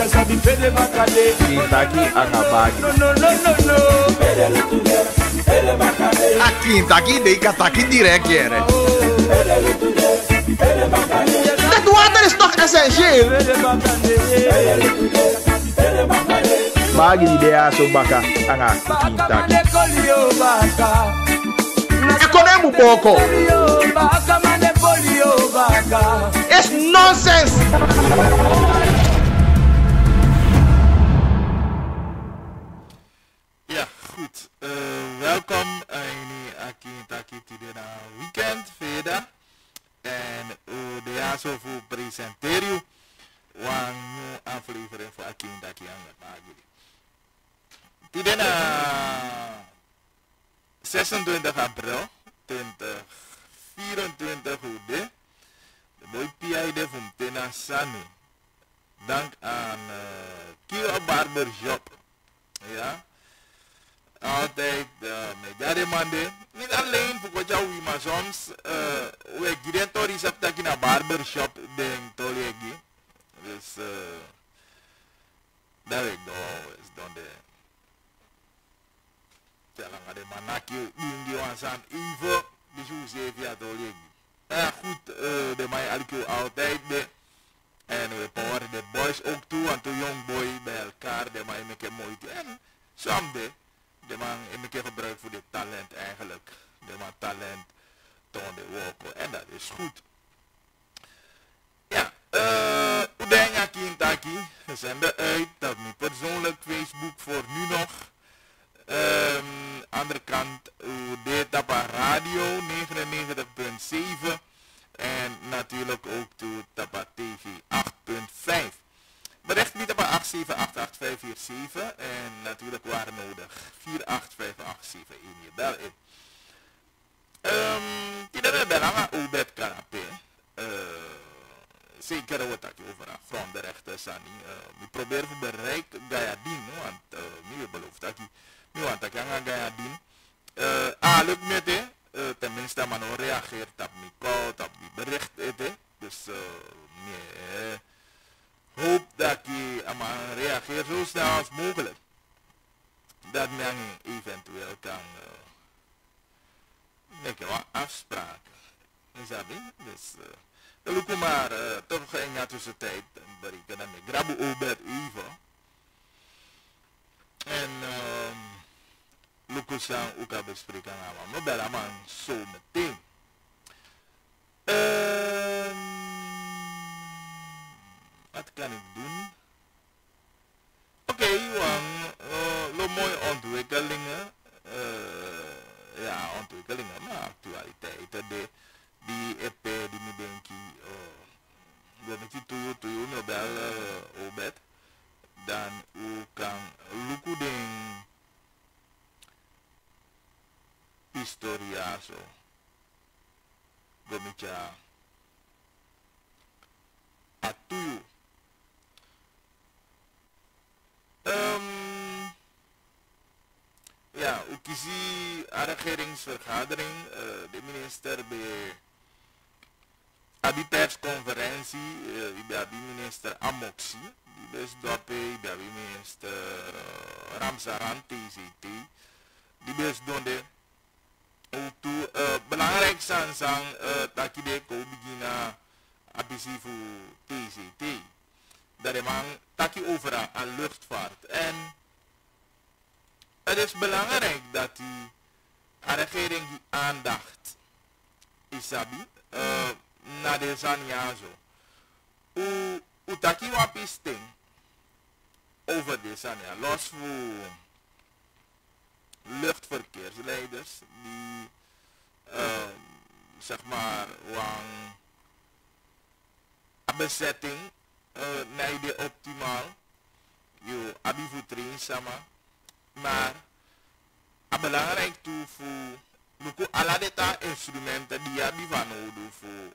Kintaki angabagi. A Kintaki dei Kataki direct jere. Dat water is toch essentieel? Bagi di dea so baka anga Kintaki. Ekonemu boko. It's nonsense. Ja, goed. Welkom in Akintaki today na weekend verder. En de jaso voor presenteren een nieuwe aflevering voor Akintaki aan het maken. Today na 26 april 2024 de boy PID van Tena Sani. Dank aan Kio Barbershop. Ja. Altijd met jare mande. Niet alleen voor wat jou maar soms we giren toch recepten naar barbershop den tolegi. Dus daar ik is dan de telang ada manaki dingi wansan Ivo di Jose via tolegi. Goed de mij alko altijd de en we power de boys ook toe want de young boy bij elkaar de mij make mooi en someday de man een keer gebruikt voor de talent eigenlijk. De man talent toon de work en dat is goed. Ja, Udenga Kintaki, we zenden uit op mijn persoonlijk Facebook voor nu nog. Andere kant, Udetapa Radio 99.7 en natuurlijk ook toe Tapa TV 8.5. Bericht niet op 8788547 en natuurlijk waar nodig 48587 in je bel in. Tidak belangrijk Ubed Karape. Zeker wat ik over van de rechter Sani. We proberen te bereiken Gayadin, want nu belooft dat nu want ik ga Gayadin. Lukt met het, tenminste maar nog reageert op mijn call, op die bericht het. Dus nee. Hoop dat je reageert zo snel als mogelijk. Dat men eventueel kan maken wat afspraken. Is dat niet? Dus dan loop maar toch in de tussentijd bereiken dan met Grabu Obed Ivo. En loop eens aan ook aan bespreken aan maar bellen man zo meteen. Wat kan ik doen? Oké, lo mooie ontwikkelingen. Ja, ontwikkelingen, maar actualiteiten. Die EP, die me denk ik, dat ik toe Nobel Obed. Dan u kan luku den historia zo. Gomicha atuyu. Ja, u kies regeringsvergadering, de minister bij die persconferentie, bij minister Amoxi, die is doppe, bij minister Ramsaran TCT, die is donde ook toe belangrijk zijn dat je de begina abisi voor TCT. Dat de man taki overal aan luchtvaart. En het is belangrijk dat die regering die aandacht isabi naar de Sanyazo. U taki wapisting over de Sanya. Los voor luchtverkeersleiders die zeg maar een bezetting naar de optimaal je abivoetrin sama maar belangrijk toe voor luku ala deta instrumenten die je van nodig voor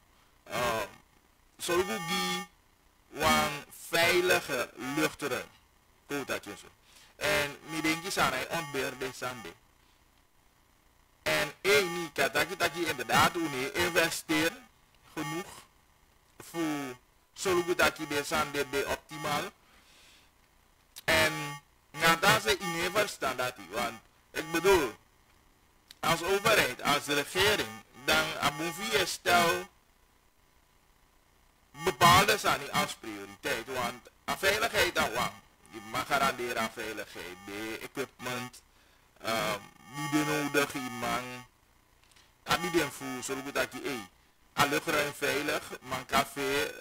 zorgen een veilige luchtruim kotatje zo en mi denk je aan hij ontbeer de sande en niet dat je inderdaad investeer genoeg voor zorgen dat je de sande de optimaal ze in verstand dat hij. Want ik bedoel, als overheid, als regering, dan Abunvi stel bepaalde zaken als prioriteit. Want aan veiligheid aan wang. Je mag garanderen aan veiligheid. De equipment, die de nodig iemand. Abi den voer, zo goed dat je alle ruim veilig, man café,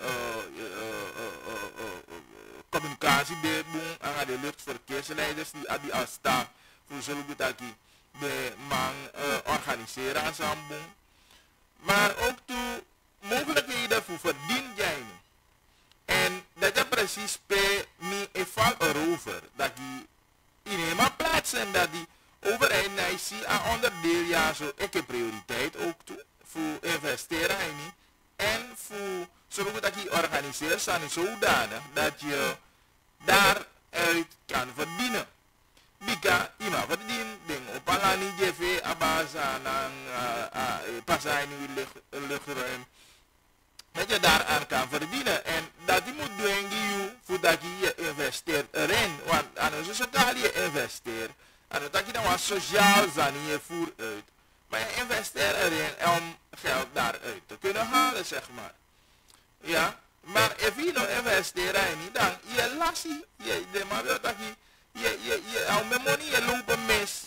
communicatie de boem, aan de luchtverkeersleiders die abi al staan, voor zo goed dat je de man organiseren aan zo'n boem. Maar ook toe mogelijkheden voor verdien jij niet. En dat je precies bij me val erover, dat je in een plaats en dat die overheid naar je aan onderdeel, ja, zo ik heb prioriteit ook toe, voor investeren in niet. En voor zorgen dat je organiseert zijn zodanig dat je daaruit kan verdienen. Bika, iemand verdient, ding op alani jv, abaza, dan passaai nu luchtruim. Dat je daaraan kan verdienen. En dat je moet doen voordat je investeert erin. Want anders is het al je investeert. En dat je dan wat sociaal zijn in je voer uit. Maar je investeert erin om geld daaruit te kunnen halen, zeg maar. Ja, maar als je nou investeert erin niet, dan je lassie. Je maar wil dat je al met money je lopen mis.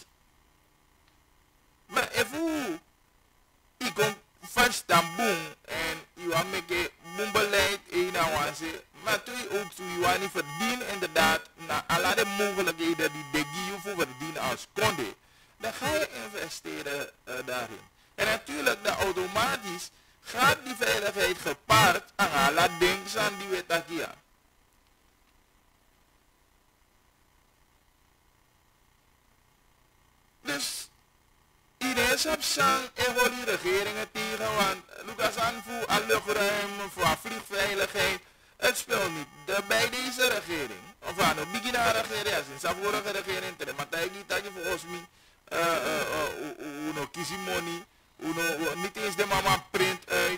Maar als je komt vast aan boom en je wil met je boombeleid in aanwassen, maar toen je ook toe je wil niet verdienen inderdaad, na alle de mogelijkheden die de je voor verdienen als konde, dan ga je investeren daarin. En natuurlijk, dan automatisch gaat die veiligheid gepaard aan alle dingen aan die we takia. Dus iedereen heeft zijn evolie regeringen tegen, want Lucas aanvoer aan luchtruim voor vliegveiligheid, het speelt niet bij deze regering. Of aan de beginnende regering, sinds de vorige regering, maar dat je volgens mij uno kisimoni, niet eens de mama print uit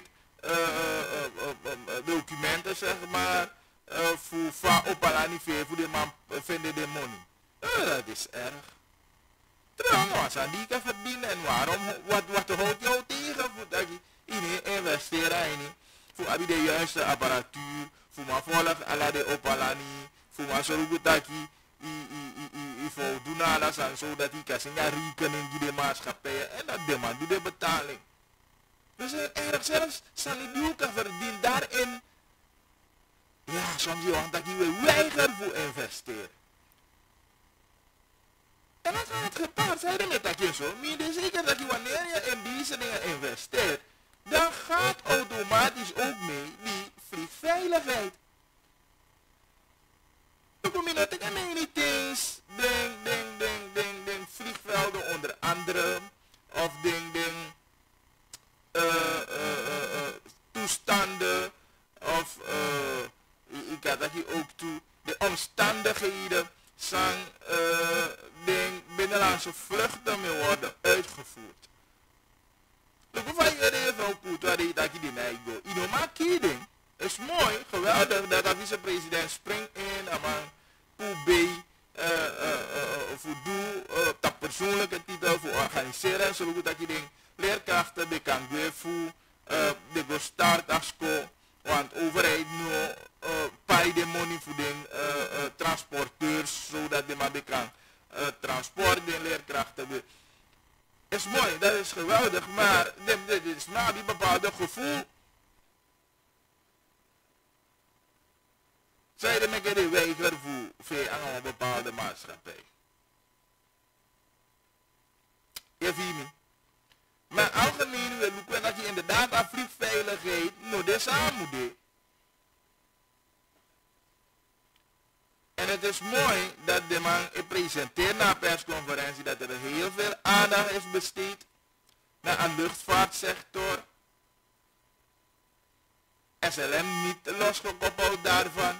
documenten, zeg maar, voor op alani voor de man vinden de money. Dat is erg. Trouwens, aan die kan verdienen en waarom, wat houdt jou tegen voor dat je in investeren in, voor de juiste apparatuur, voor maar volg alla de op alani, voor maar zorgen dat je voldoen alles aan zodat hij kan zijn rekening die de maatschappij en dat de man doet de betaling. Dus erg zelfs zijn die ook verdient daarin. Ja, soms je want dat je weiger voor investeren. En dat gaat het gepaard zijn met dat je zo. Maar het is zeker dat je wanneer je in deze dingen investeert, dan gaat automatisch ook mee die vliegveiligheid. Dan kom je natuurlijk niet eens vliegvelden onder andere of toestanden of ik had dat je ook toe de omstandigheden zijn binnenlandse vluchten mee worden uitgevoerd. Look van je even goed waar dat je die mij go. You know, kidding. Is mooi, geweldig dat de vicepresident springt in en man Poebé voor doel, dat persoonlijke titel voor organiseren, zodat dat je denkt, leerkrachten die kan weer voor de go start als school, want overheid nu pay de money voor de transporteurs, zodat de man kan transport de leerkrachten. Is mooi, dat is geweldig, maar dit is maar die bepaalde gevoel. Zij de mekke de weiger voor aan een bepaalde maatschappij. Je vindt me. Maar algemeen wil ik dat je inderdaad aan vliegveiligheid nog des aan moet doen. En het is mooi dat de man presenteert na een persconferentie dat er heel veel aandacht is besteed naar een luchtvaartsector. SLM niet losgekoppeld daarvan.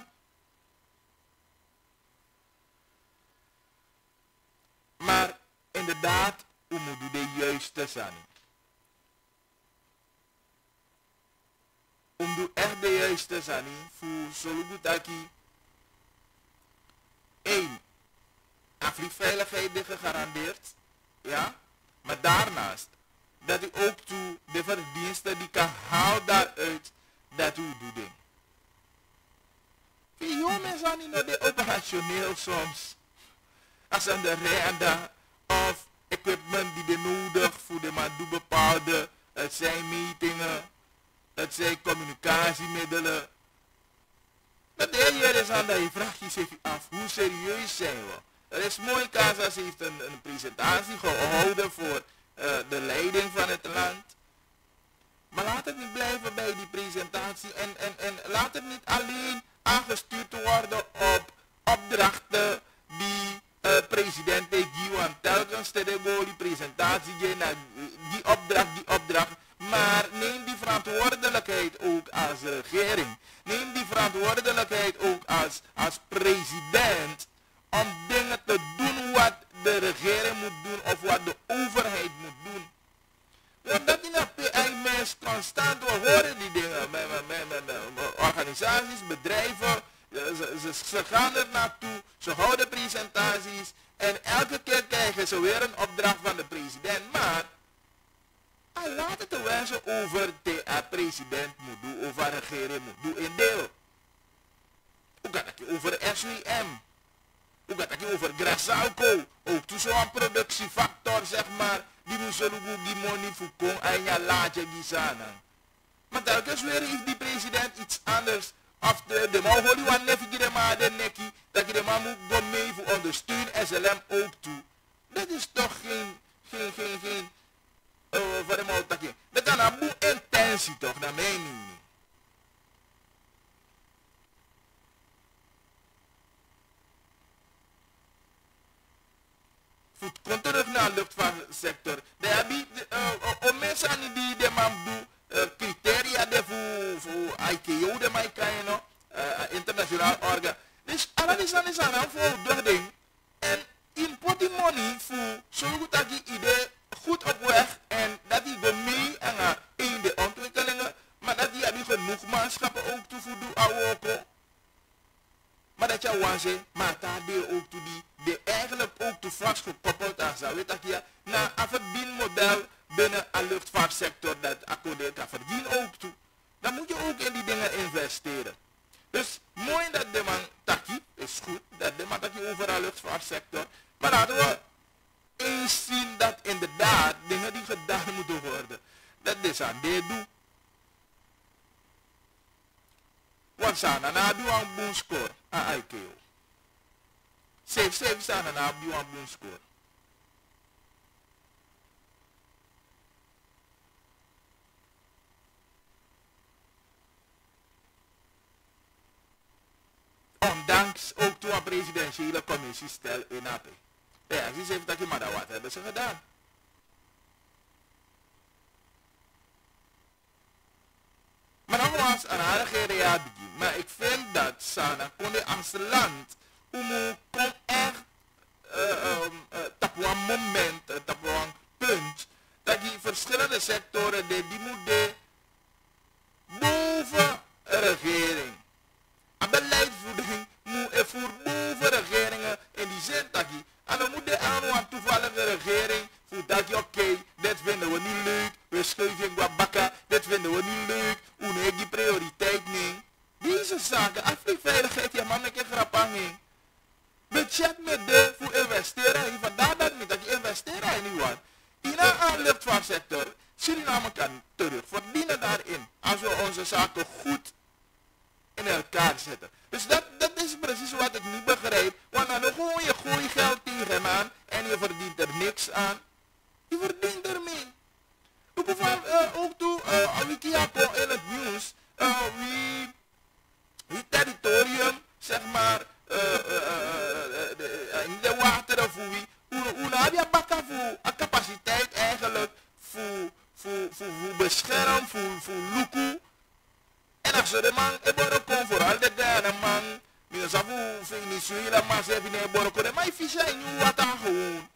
Maar inderdaad, we moeten de juiste zijn. We moeten echt de juiste zijn voor zo'n dat je 1. Een vliegveiligheid is gegarandeerd. Ja? Maar daarnaast, dat u ook toe de verdiensten die kan halen daaruit, dat u doet ding. Die jongens zijn niet de operationeel soms. Als aan de renda of equipment die de nodig voor de man doen bepaalde, het zijn meetingen, het zijn communicatiemiddelen. Dat de heer is aan dat je vraagt je zich af, hoe serieus zijn we? Er is mooi kans als heeft een presentatie gehouden voor de leiding van het land. Maar laat het niet blijven bij die presentatie en laat het niet alleen aangestuurd worden op opdrachten die president heeft gegeven. Telkens te die presentatie, die opdracht. Maar neem die verantwoordelijkheid ook als regering. Neem die verantwoordelijkheid ook als president om dingen te doen wat de regering moet doen of wat de overheid moet doen. Want dat in een PI-mens constant, we horen die dingen met organisaties, bedrijven, ze gaan er naartoe, ze houden presentaties en elke keer krijgen ze weer een opdracht van de president. Maar hij laat het de wensen over de president moet doen, over de regering moet doen in deel. Hoe gaat het over SWM? Hoe gaat het over Grasalco? Ook toen zo'n productiefactor, zeg maar, die moet zo die money voor en ja laat je die zanen. Maar telkens weer heeft die president iets anders. Of de man hoort die nefje de man de nekkie, dat je de man moet gaan mee voor ondersteunen SLM ook toe. Dat is toch geen voor de moutakje. Dat kan een boel intentie toch, naar mij niet. Voet komt terug naar de luchtvaartsector. Daar heb je mensen die de man doen criteria voor ICAO, de mij kan je nog, internationaal orgaan. Dus alles is aan een voldoening. En import die money voor zorgen dat die idee goed op weg en dat die go mee in de ontwikkelingen, maar dat die hebben genoeg manschappen ook toe voor doen awoko. Maar dat je wanse, maar daar deel ook toe die eigenlijk ook toe vastgekoppeld aan zou weet dat je naar een verdienmodel binnen een luchtvaartsector dat akkoord kan verdienen ook toe. Dan moet je ook in die dingen investeren. Dus mooi dat de man taki is goed, dat de man taki over een luchtvaartsector, maar laten we eens zien dat inderdaad dingen die gedaan moeten worden, dat is aan dit doen. Want sana na doe een boom score aan IKO. Save sana na doe een boom score. Ondanks ook toen een presidentiële commissie stel in AP. Ja, ze heeft dat je maar wat hebben ze gedaan. Maar nogmaals, een aardige reactie. Maar ik vind dat Sana kon als land kom echt op een moment, op een punt, dat die verschillende sectoren die moeten boven regering. Een beleidsvoering moet voor boven regeringen in die zin dat je. En dan moet de aan toevallige regering voor dat je oké, dit vinden we niet leuk, we schuiven wat bakken, dit vinden we niet leuk, hoe neem die prioriteit niet. Deze zaken, vliegveiligheid, ja man, ik heb grappig niet. Budget met de voor investeren, en vandaar dat niet, dat je investeren in die wat. In een luchtvaartsector, Suriname kan terug verdienen daarin, als we onze zaken goed in elkaar zetten. Dus dat is precies wat ik niet begrijp. Want dan gooi je geld tegenaan en je verdient er niks aan. Je verdient ermee. Ook toen Wikiapo in het nieuws, wie territorium, zeg maar, in de wateren voor wie, hoe heb je bakken voor een capaciteit eigenlijk voor bescherm, voor luku. En als de man eboro kon vooral de derde man, die zou Venezuela maar ze hebben eboro kon, maar visja in wat aan gewoon.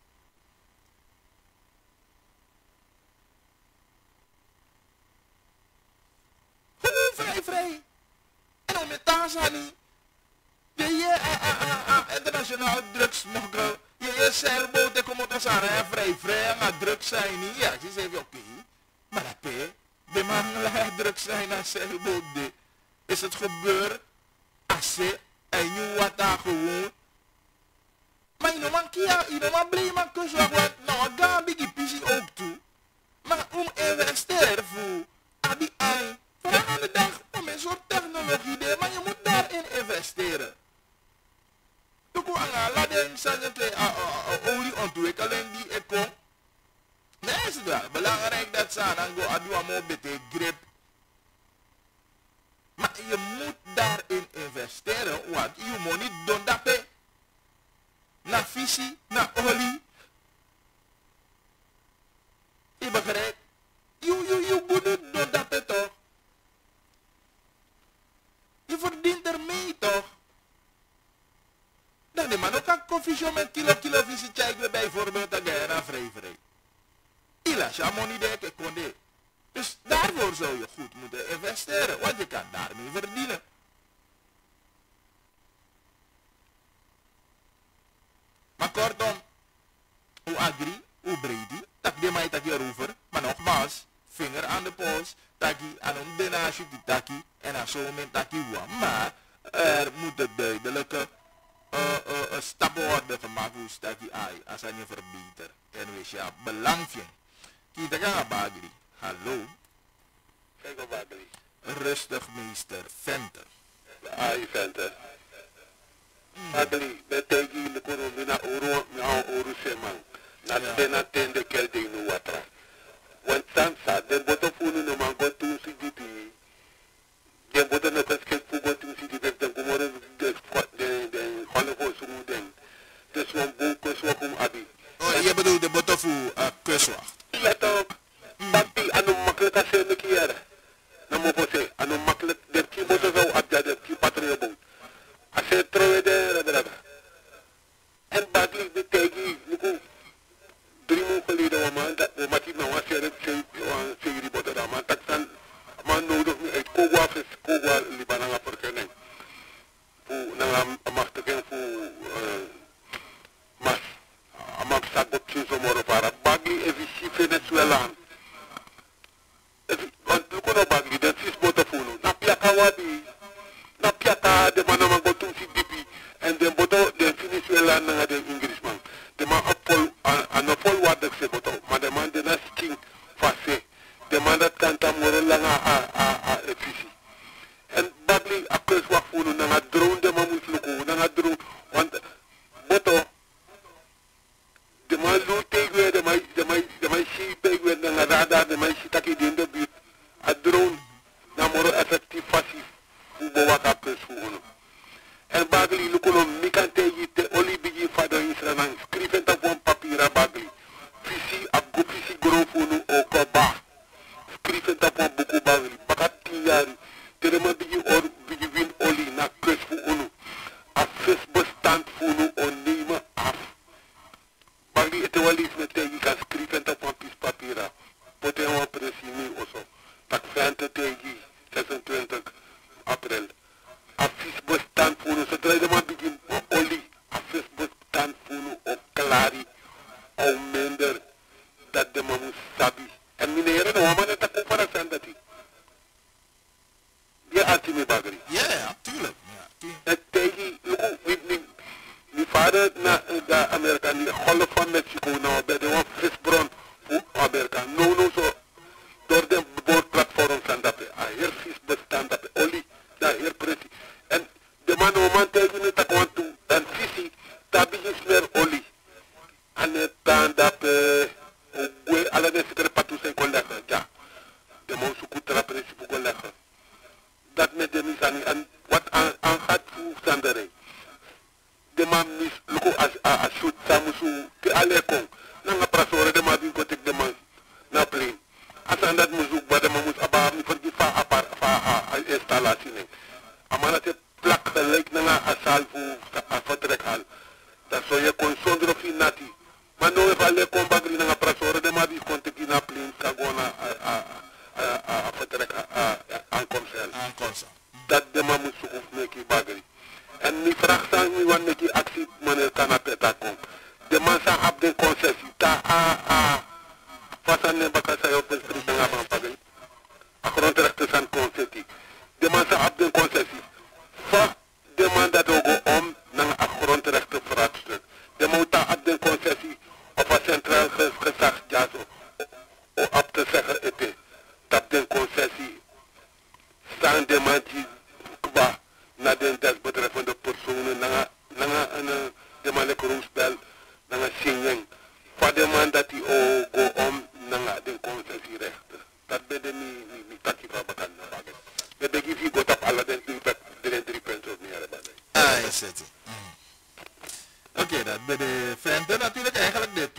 Gewoon vrij. En dan met Tanzania, de internationaal drugsmokkel, Je zeilboot, kom op aan vrij, maar druk zijn niet. Ja, ze zegt oké. Maar dat de man laat druk zijn aan zeilboot. Is het gebeurd? Als ze en je wat daar gewoon. Maar je man kia, je man blij man kus wat nou gaan biggie pisi ook toe. Maar investeren voor abi ai. Vandaag aan de dag om een soort technologie de, maar je moet daarin investeren. Toen kon laat den zeggen olie ontwikkelen die ik kom. Nee, is het wel belangrijk dat ze dan go adua mo bete grip. Maar je moet daarin investeren, want je moet niet doen dat na visie, na olie. Je begrijpt? Je moet niet doen dat toch? Je verdient ermee toch? Dan die man ook een koffieshop met kilo visie check bijvoorbeeld dat jij naar vrij. Ila, money de konde. Dus daarvoor zou je goed moeten investeren, want je kan daarmee verdienen. Maar kortom, hoe agri, hoe breed, dat de mij dat hierover, maar nogmaals, vinger aan de pols, taki aan een denasje die taki en aan zo'n moment taki wa. Maar er moet een duidelijke stap worden gemaakt hoe taki ai, als aan je verbetert. En wees je belang vindt. Kita kan bagri. Hallo. Kijk bagri. Rustig meester Venter. Ai Venter. Bagri, betegi de kono mina oro na oro seman. Na tena tende kelde inu watra. Want sansa den boto funu no man go tu CDP. Den boto no kasket fu go tu CDP den kumore de khale ko suru den. Dus wan bo ko so kum abi. Oh, je bedoelt de boto fu kuswacht. Ja toch, papi anu makkelijk als je een keer na mo pose anu makkelijk de ki moto zo abja de ki patria boot als je trouwe de en papi de tegi luku 3 maanden geleden wa man dat we matip na was er se die boto da man taksan man nodig me uit kogwa Libanon ga verkennen voor na machtigen voor mas amam sagot chizo moro para bagi evisi Venezuela want lukono bagi den sis botofunu na piaka wabi na piaka de manama go tum CDP en den boto den Venezuela na den Englishman de man apol an apol wad se boto ma de man de na sting face de man dat kanta moro langa a evisi en bagi akos wakfunu na drone de mamus luko na drone want boto de mai lu tegwe de mai si tegwe na rada de mai si taki de ndo but a drone na moro effective passif fu bo waka pesu ono en bagli lu kono mikante yite oli bigi fado israna scriven ta bon papira bagli fisi abgo fisi gro funu o ko ba scriven ta bon buku bagli bakati yari tere ma bigi or bigi win oli na pesu ono a facebook stand funu on nima af Bagi ete walis metegi kan skriven ta pampis papira. Pote wa presimi oso. Tak fente tegi 26 april. A fisbo stand funu so trai de ma begin oli. A fisbo stand funu o klari. O mender dat de mamu sabi. En minere no amane ta kupara sandati. Ya atimi bagri. Ja, tuurlijk. Het tegi mi vader na da Amerika ni Golf van Mexico na bij de one visbron voor Amerika no so door de boordplatform staan dat a hier vis bestaan dat olie daar hier presi en de man tegen het want to dan visie daar begin meer olie en het dan dat we alle de sekere patu zijn collega ja de man zo goed tra presi voor collega dat met de misani en wat aan gaat voor sandere de man mis luko a shoot samusu ke alekon na nga prasore de ma bi ko tek de man na plane asan dat musu ba de mamus aba mi fa fa a installation amana te plak de lek na nga asal fu a fatrek hal da so ye kon sondro finati man no fa le kon bagri na nga prasore de ma bi ko tek na plane ka gona a fatrek an komsel dat de mamusu uf neki bagri en mi vraag sang mi wan neki actie meneer Kanapeta kom. De man sa ab de concessie ta a fasane bakasa yo president ngam pagay akron tereste san concessie de man sa ab de concessie fa demanda dogo om nang akron tereste frat de mouta ab de concessie op a centraal gesag jaso o ab te zeggen ete tap de concessie sans demander kwa na den des betreffende personen nanga demande korumspel nanga sinyen fa demanda ti o go om nanga den concessie recht dat bede mi taki fa bakan na baget de begi fi go tap alla den impact de 3 pensos ni ara baden is het. Oké, dat bij de venten natuurlijk eigenlijk de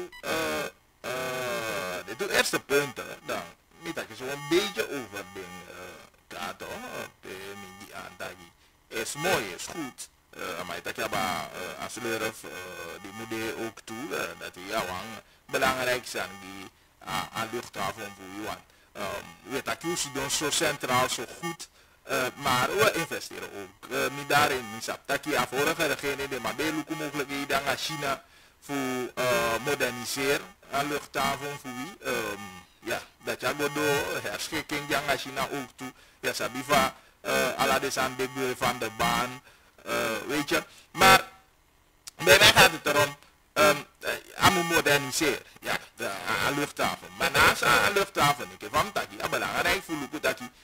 toe eerste punten, dan niet dat je zo een beetje over den kato, die aantagi is mooi, is goed. Maar dat je als lurf, die moet je ook toe, dat die jouw belangrijk zijn die aan luchthaven voor je want. Weet dat je dan zo centraal, zo goed. Maar we investeren ook niet daarin. Dat je vorige regering de mabeluku mogelijkheden aan China voor moderniseren aan luchthaven voor wie. Ja, dat je gaat door herschikking aan China ook toe. Ja, sabiva alla de zandbegbeuren van de baan. Weet je. Maar bij mij gaat het erom aan moderniseren. Ja, aan luchthaven. Maar naast aan luchthaven, ik van dat je belangrijk voor dat je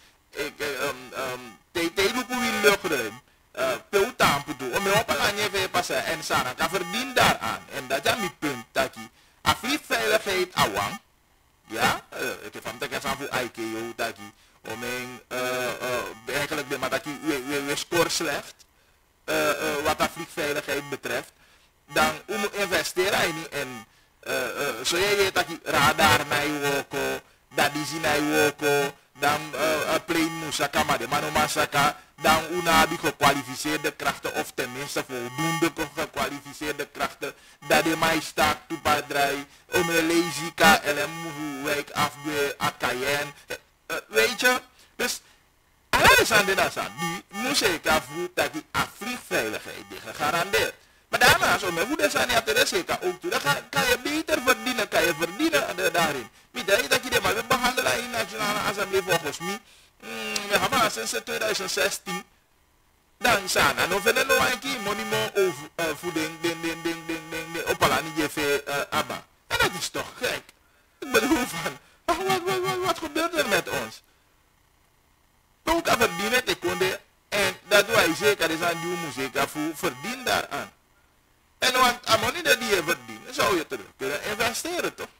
te luku wil luchtruim peu tampu do om op een je passen en sana kan verdien daaraan en dat is mijn punt dat je veiligheid awang ja ik heb van dat ik aan voor IKO dat je om eigenlijk de maar dat je we score slecht wat vliegveiligheid betreft dan om investeren in zo je dat je radar naar je dat die zien naar je dan plane musaka maar de manomasaka dan una die gekwalificeerde krachten of tenminste voldoende gekwalificeerde krachten dat de mij staat toepadrij om een lezika en een wijk af de akayen weet je dus alles aan de nasa die moest ik afvoeren dat die vliegveiligheid die gegarandeerd maar daarnaast om hoe dat zijn te zeker ook toe dan kan je beter verdienen daarin niet dat je de maar we behandelen in Nationale Assemblée volgens mij we hebben sinds 2016 dan zijn er nog veel loonkie monimo over voeding ding op alle niet abba en dat is toch gek ik bedoel van wat gebeurt er met ons ook aan verdienen te konden en dat wij zeker is aan die muziek voor verdien daaraan en want aan money dat die je verdient zou je terug kunnen investeren toch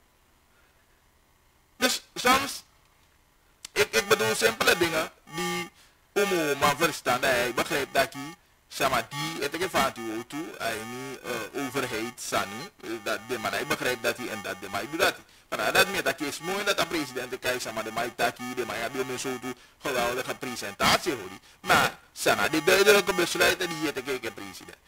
dus soms ik bedoel simpele dingen die om man verstaan dat hij begrijpt dat hij sama die het ik van toe toe hij niet overheid sani dat de maar hij begrijpt dat hij en dat de maar doet dat maar dat meer dat is mooi dat de president kijkt sama de maar taki de maar hebben we zo toe geweldige presentatie hoor maar sana de duidelijke besluiten die het ik president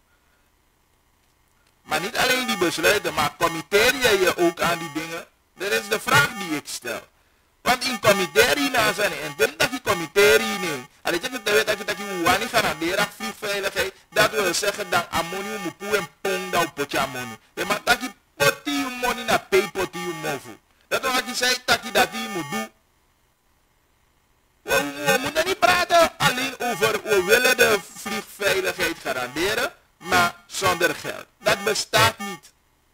maar niet alleen die besluiten maar committeer je ook aan die dingen dat is de vraag die ik stel want in committee na zijn en dat je committee neemt alleen je dat je wani garanderen vliegveiligheid dat wil zeggen dat ammonium moet poe en pong dat potje ammonium maar dat je poti money na pay poti mofu dat wil je zeggen dat je moet doen we moeten niet praten alleen over we willen de vliegveiligheid garanderen maar zonder geld dat bestaat niet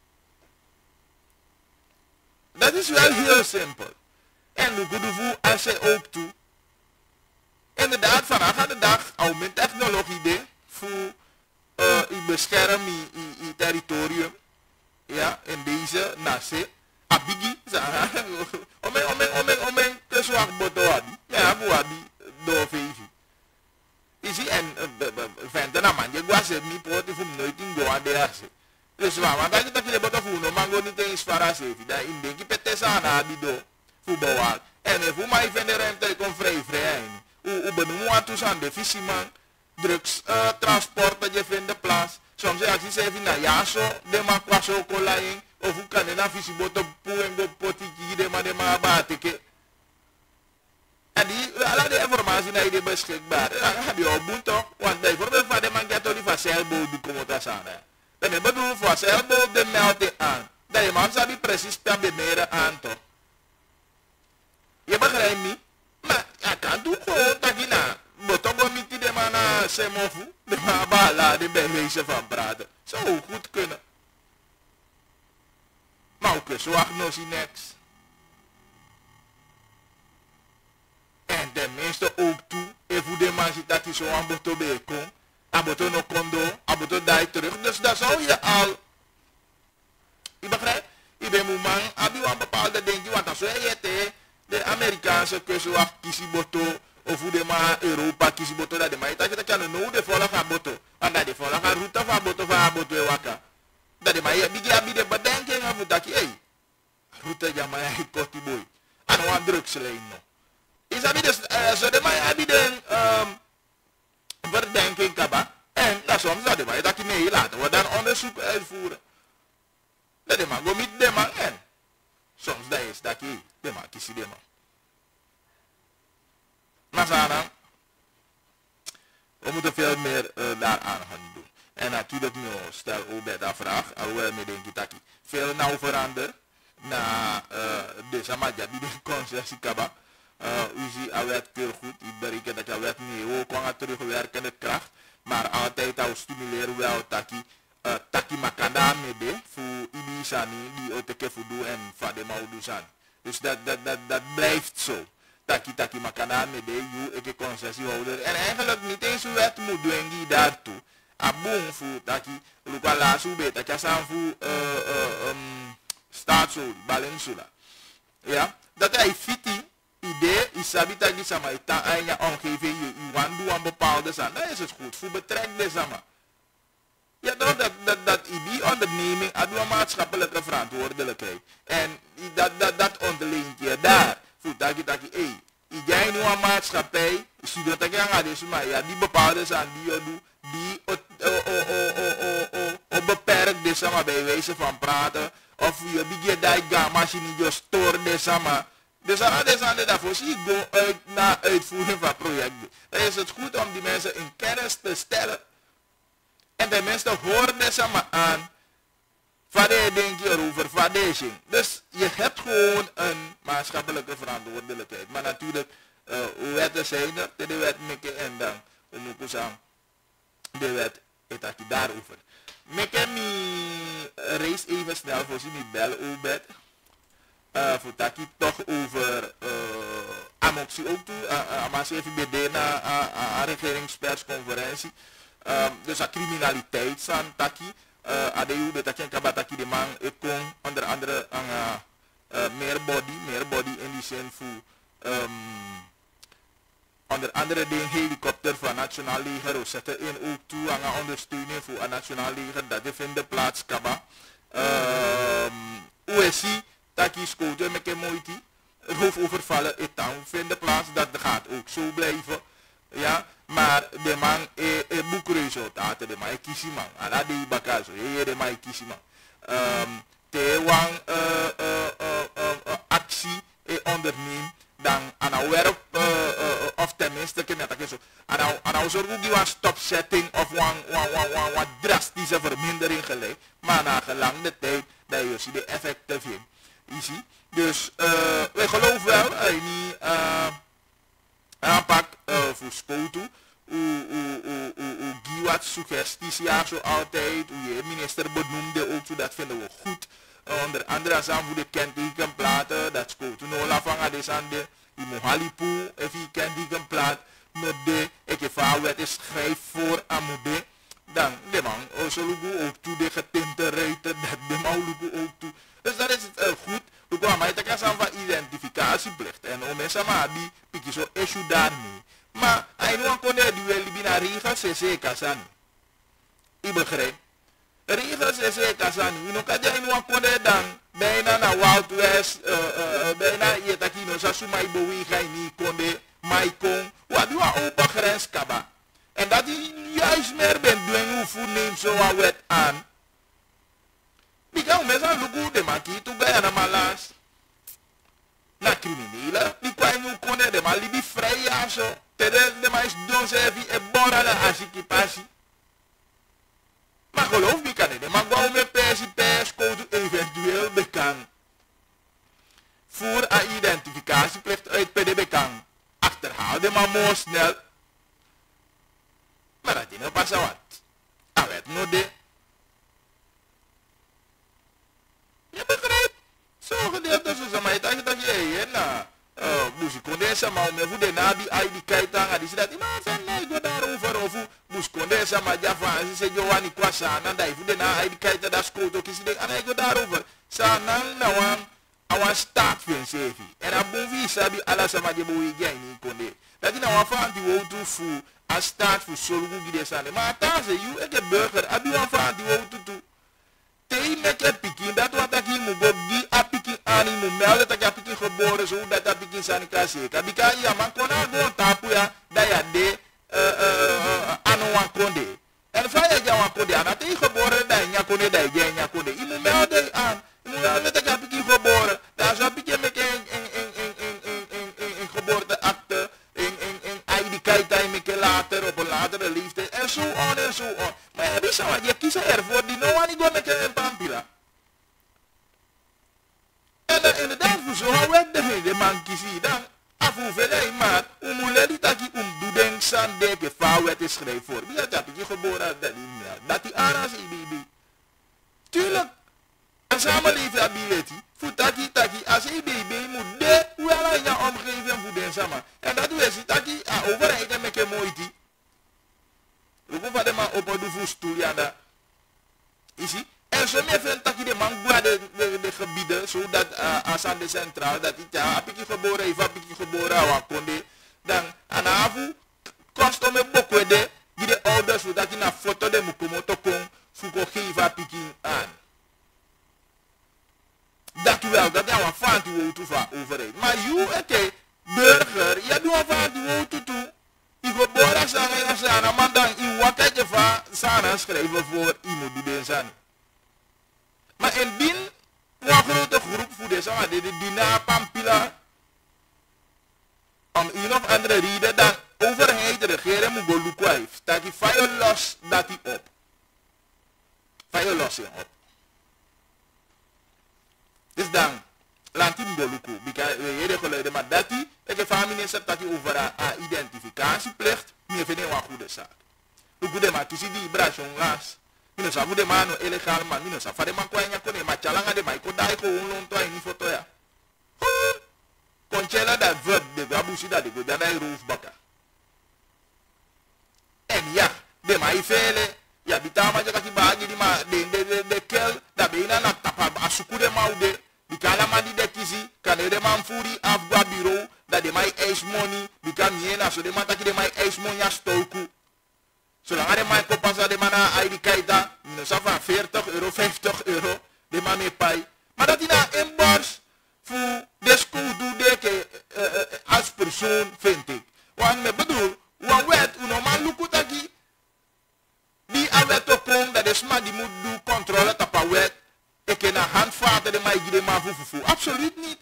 dat is wel heel simpel en de goede voel als zij ook toe. Inderdaad, vandaag aan de dag, al met technologie voor je beschermen je territorium. Ja, in deze nase. Abigi, omen, kuswag botoadi. Ja, boadi, doorveven. Je ziet, en venten aan man, je was het niet poten voor nooit in goade. Dus want als je dat je de botofuno, man, go niet eens varasevi. Dan in denk je petesana die do. Voetbalwaard. En voor mij vind de ruimte kon vrij. Hoe benoemen we toen aan de visieman, drugs, transport dat je vindt de plaats. Soms als je zegt, nou ja, zo, de man qua zo kollaing, of hoe kan je dan visieboot op poe en go potiki, de man bateke. En die, alle de informatie die je beschikbaar, dan heb je op boen toch, want bijvoorbeeld van de man gaat toch niet van zeilboot doen, komen dat aan. Dan bedoel voor zelf de melding aan. Dat je man sabi precies per bemeren aan toch. Je begrijpt niet? Maar je kan doen gewoon dat je na. Botogo miti de man na semofu. De man bala de bewezen van praten. Zou goed kunnen. Maar ook zwak nog niks. En tenminste ook toe. Even de man ziet dat hij zo aan boto bekom. Aboto no kondo. Aboto daar terug. Dus dat zou je al. Je begrijpt? Je bent moe man. Heb je een bepaalde ding. Want als je het de Amerikaanse kustwacht kiezen boto. Of hoe de man Europa kiezen boto. Dat de man dat je nou de volle gaat boto. Want dat de volle gaat route van boto en waka. Dat de man je de bedenking van dat je route ja maar je kortie boy. En dan een drugslijn nog. Is dat niet dus zo de man je de verdenking kaba. En dat soms dat de man dat je nee laten we dan onderzoek uitvoeren. Dat de man go met de man en soms dat is dat je de man kiezen de man. Maar Sana, we moeten veel meer daaraan gaan doen. En natuurlijk nu stel ook bij dat vraag, alhoewel me denk ik veel nou veranderen na de Samaja die de concessie kaba. U ziet al werd heel goed, ik bereken dat je werd niet ook kwam terugwerkende kracht, maar altijd al stimuleren wel taki makanda mede voor ibi sani die oteke fudu en fade maudu sani. Dus dat blijft zo. Taki makana mede you eke concessiehouder. En eigenlijk niet eens hoe het moet doen daartoe. Abon voor taki luka lasu be taki san voor staatsolie, balensula. Ja, dat hij fiti idee is sabi taki sama ita en je omgeving je want doen een bepaalde zaak. Dan is het goed voor betrekking sama. Ja, dat die onderneming had een maatschappelijke verantwoordelijkheid. En dat ontleent je daar. Voor dat je jij nu een maatschappij, zodat ik aan deze maar ja, die bepaalde zaken die je doet, die beperkt deze maar bij wijze van praten. Of je begint dat gamma-machine je stoort deze maar. Dus aan de daarvoor zie ik uit naar uitvoering van projecten. Dan is het goed om die mensen in kennis te stellen. En de mensen horen deze maar aan. Vader denk je erover, vadering. Dus je hebt gewoon een maatschappelijke verantwoordelijkheid. Maar natuurlijk, wetten zijn er, de wet mikken en dan, de wet, het had je daarover. Mikken me race even snel voor ze bellen over voor dat je toch over amoxie ook toe, maar ze even BD na een regeringspersconferentie. Dus a criminaliteit san taki. Adeu de taken kabataki de man kon onder andere meer body in die zin voor onder andere de helikopter van Nationaal Leger. We zetten in ook toe aan ondersteuning voor het Nationaal Leger. Dat vindt plaats kaba. OSI taki scouten met een moeite. Hofovervallen in town vindt plaats. Dat gaat ook zo blijven. Ja, maar de man boekresultaten, de man kies man. Ala de bakazo, de man kies man. Te wang actie onderneemt dan aan een werk of tenminste zo. Aan een zorg die een stopzetting of een drastische vermindering geleid. Maar na gelang de tijd dat je ziet de effecten vindt. Easy. Dus wij geloven wel niet aanpak voor scouten. Hoe wat suggesties ja zo altijd. Hoe je minister benoemde ook zo, dat vinden we goed. Onder andere als aan voor de kenteken platen. Dat scouten no la vanga desande. Je moet halipu even je kenteken plaat. No de ik heb wet is schrijf voor amude. Dan de man zo ook toe de getinte ruiten. Dat de man ook toe. Dus dat is het goed. We gaan maar het kan van identificatieplicht. En om mensen maar die pikje zo issue daarmee. Maar hij nu kon die wel binnen regels CC kasani. Ik begrijp. Regels CC kasani. Nu kan jij nu kon dan bijna naar Wild West. Bijna je takino sasumai bowi ga niet kon de maikon. Wat doe je open grens kaba. En dat hij juist meer bent doen hoe voet neemt zo een wet aan. Die kan mensen lugu de maki to ga na malas. Na criminele, die kan nu kon de maar libi vrij ja zo. De mais don servi e bora la asikipasi. Maar geloof me kan het, maar heel snel. Maar dat is niet pas wat. Hij werd nog de. Je begrijpt? Zo'n gedeelte zo maar dat je na moest ik condenseren maar me voeden na die ID kaitanga die dat maar zijn nee go daarover of moest condenseren maar ja van ze Joani kwasa na dat voeden na ID kaita dat skoot ook is dit en ik go daarover sa nang na wan awan start fin sefi en abon vi sabi ala sama je bo igi ni konde dat na wan van die wo to fu a start fu solugu gide sane maar ta se you ek burger abi wan van die wo to tei meke pikin dat wat aki mo go gi a pikin ani mo melde dat aki pikin geboren zo dat a pikin sani kasi kabika ya man kona go tapu ya da ya de anu wan konde en fa ya ja wan konde ana tei geboren da nya konde da je nya konde i mo melde aan mo melde dat aki pikin geboren da zo pikin meke in geboorte akte in ID kaita meke later op een latere liefde en zo on en zo on. Maar ja, bisa wat je kiezen ervoor die no one go met een pampila. En inderdaad voor zo hou ik de man kiezen dan afhoeveel maar umuleli taki doe san deke fawet is schrijf voor. Wie had je geboren dat die aras ibi. Tuurlijk. En samenleven ability voor taki als ibi moet de wel in je omgeving voor den samen. En dat is taki overheid met een mooi die. We gaan de man op een doel stoel ja daar. Zie? En zo meer veel dat je de man de gebieden zodat als aan de centraal dat hij ja heb ik geboren even heb ik geboren wat konde dan aan afu kost om een boek de die de ouders zodat hij naar foto de mukomoto kon voor geven heb ik aan. Dat wel dat ja wat van die wo toe overheid. Maar you oké burger je doet van die wo toe. Ik wil boren zijn, maar dan in wakkertje van Sana schrijven voor iemand die deze zijn. Maar in die een grote groep voor deze zijn, die na Pampila, om een of andere reden, dan overheid de regering moet gaan lukken. Dat die fire los, dat die op. Fire los je op. Dus dan. Lantim boluku, because we de geluiden, maar dat die, ik familie zegt dat die over een identificatieplicht, niet vinden wat goede zaak. Hoe goede maar tussen die brasjon las, minus af de man illegaal man, minus af de man kwanya kone, maar chalanga de maiko dai ko unlon to in foto ya. Conchela dat verb de gabusi dat de go dan hij roof baka. En ja, de mai vele, ja bitama jaka ki baagi di ma de kel, da beina na tapa asuku de maude. Die kalamadi de kizi, kan de man furi afgwa bureau, dat de mij ace money, die kan jena, zo de man dat de mij ace money a stoku. Zolang de man kopasa de man a ID kaita, minus af van 40 euro, 50 euro, de man mee pai. Maar dat die na een bars, voor de school doe deke als persoon, vind ik. Want me bedoel, wan wet, normaal lukutaki, die a wet op kom, dat de sma die moet doen controle tapa wet. Ik ken een handvaten de mij die man voevoe. Absoluut niet.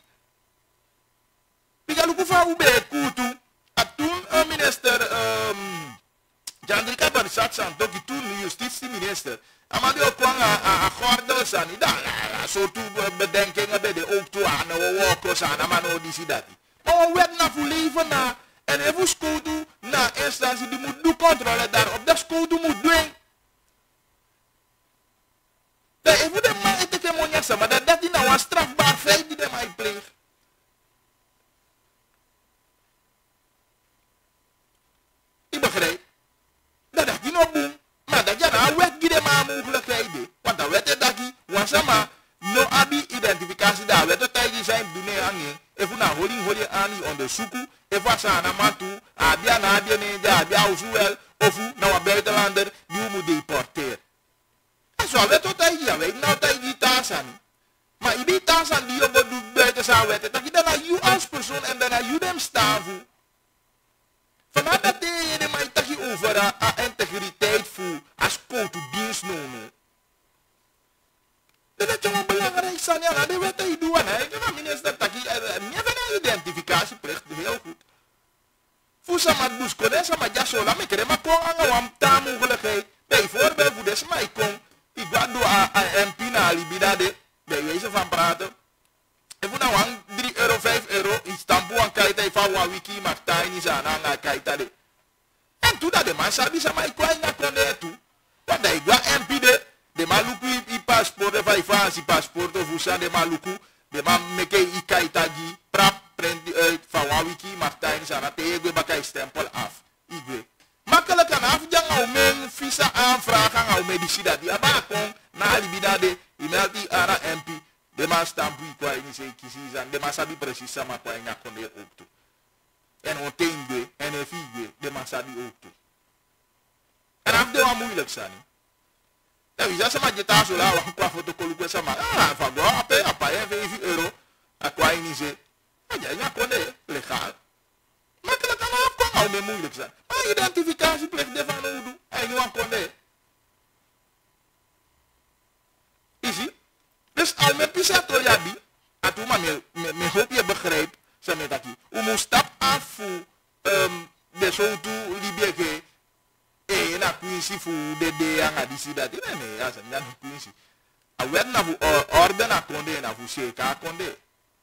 Ik ga lukken van hoe bij het kutu. En toen minister Jandrika Barisat San, toen de justitieminister. En maar die ook kwam aan gordels aan. Een soort bedenkingen bij de ook toe aan. We walkers aan. Maar nou die zie dat. Maar we werden naar voor leven na. En even schoten na instantie die moet doen controle daar. Op dat schoten moet doen. Dat even de man het ik moet zeggen, maar dat is nou een strafbaar feit die de mij pleegt. Ik begrijp. Dat is nog boem. Maar dat je nou wet die de man mogelijkheden. Want dat weet je dat je, want zeg maar, no abi identificatie daar. Weet je dat je zijn doen aan je. Even naar holing aan je onderzoeken. Even aan een man toe. Abia na abia neemt, abia usuel. Of nou een buitenlander die moet deporteren. Zo weet wat hij hier weet, nou dat die taas aan. Maar je die taas aan die je wat doet buiten zou weten, dat je dan naar je als persoon en dan naar je hem staan voor. Vanaf dat de mij dat je over aan integriteit voelt, als koud dienst noemen. Dat is gewoon belangrijk zijn, ja, dat weet hij doen. Ik heb een minister dat je meer van een identificatieplicht, heel goed. Voor samen buskonen, samen jasola, ik heb maar kon aan een taal mogelijkheid. Bijvoorbeeld voor deze mij kon. Ik ga door aan MP naar Libidade, bij wijze van praten. En voor nou euro, 5 euro. In stampu aan kijken van een wiki, maar tiny is aan kijken. En toen dat de man sabi sa maar ik kwam naar konde toe. Want ik was MP de maluku i paspoort de vijfansi paspoort of usan de maluku. De man meke i kaitagi prap prend uit van een wiki, maar tiny is aan tegen bakay stempel af. Igwe. Makkelijk kan afjang om men visa aanvragen aan medici dat die abakon na libida de email die ara MP. De man stampu i kwa ini se kisi zan de man sabi precies sama kwa ina konde ook toe. En ontengwe en een figwe de man sabi ook toe. En af de wat moeilijk zijn. Ja, wie zei maar je thuis zo laat wat qua fotocol zeg maar van go apa en 5 euro akwa ini se. Ja ja konde legaal. Makkelijk kan afkomen al meer moeilijk zijn. Maar identificatieplicht de van Oedu en nu aan konde. Easy. Dus al met pisato jabi, atu maar me hoop je begrijpt, zeg me dat je. Om stap af voor de zo toe libieke, na Quincy voor de yang adisi dat nee, ja, ze niet Quincy. A werd na voor orde na konde na voor zeker konde.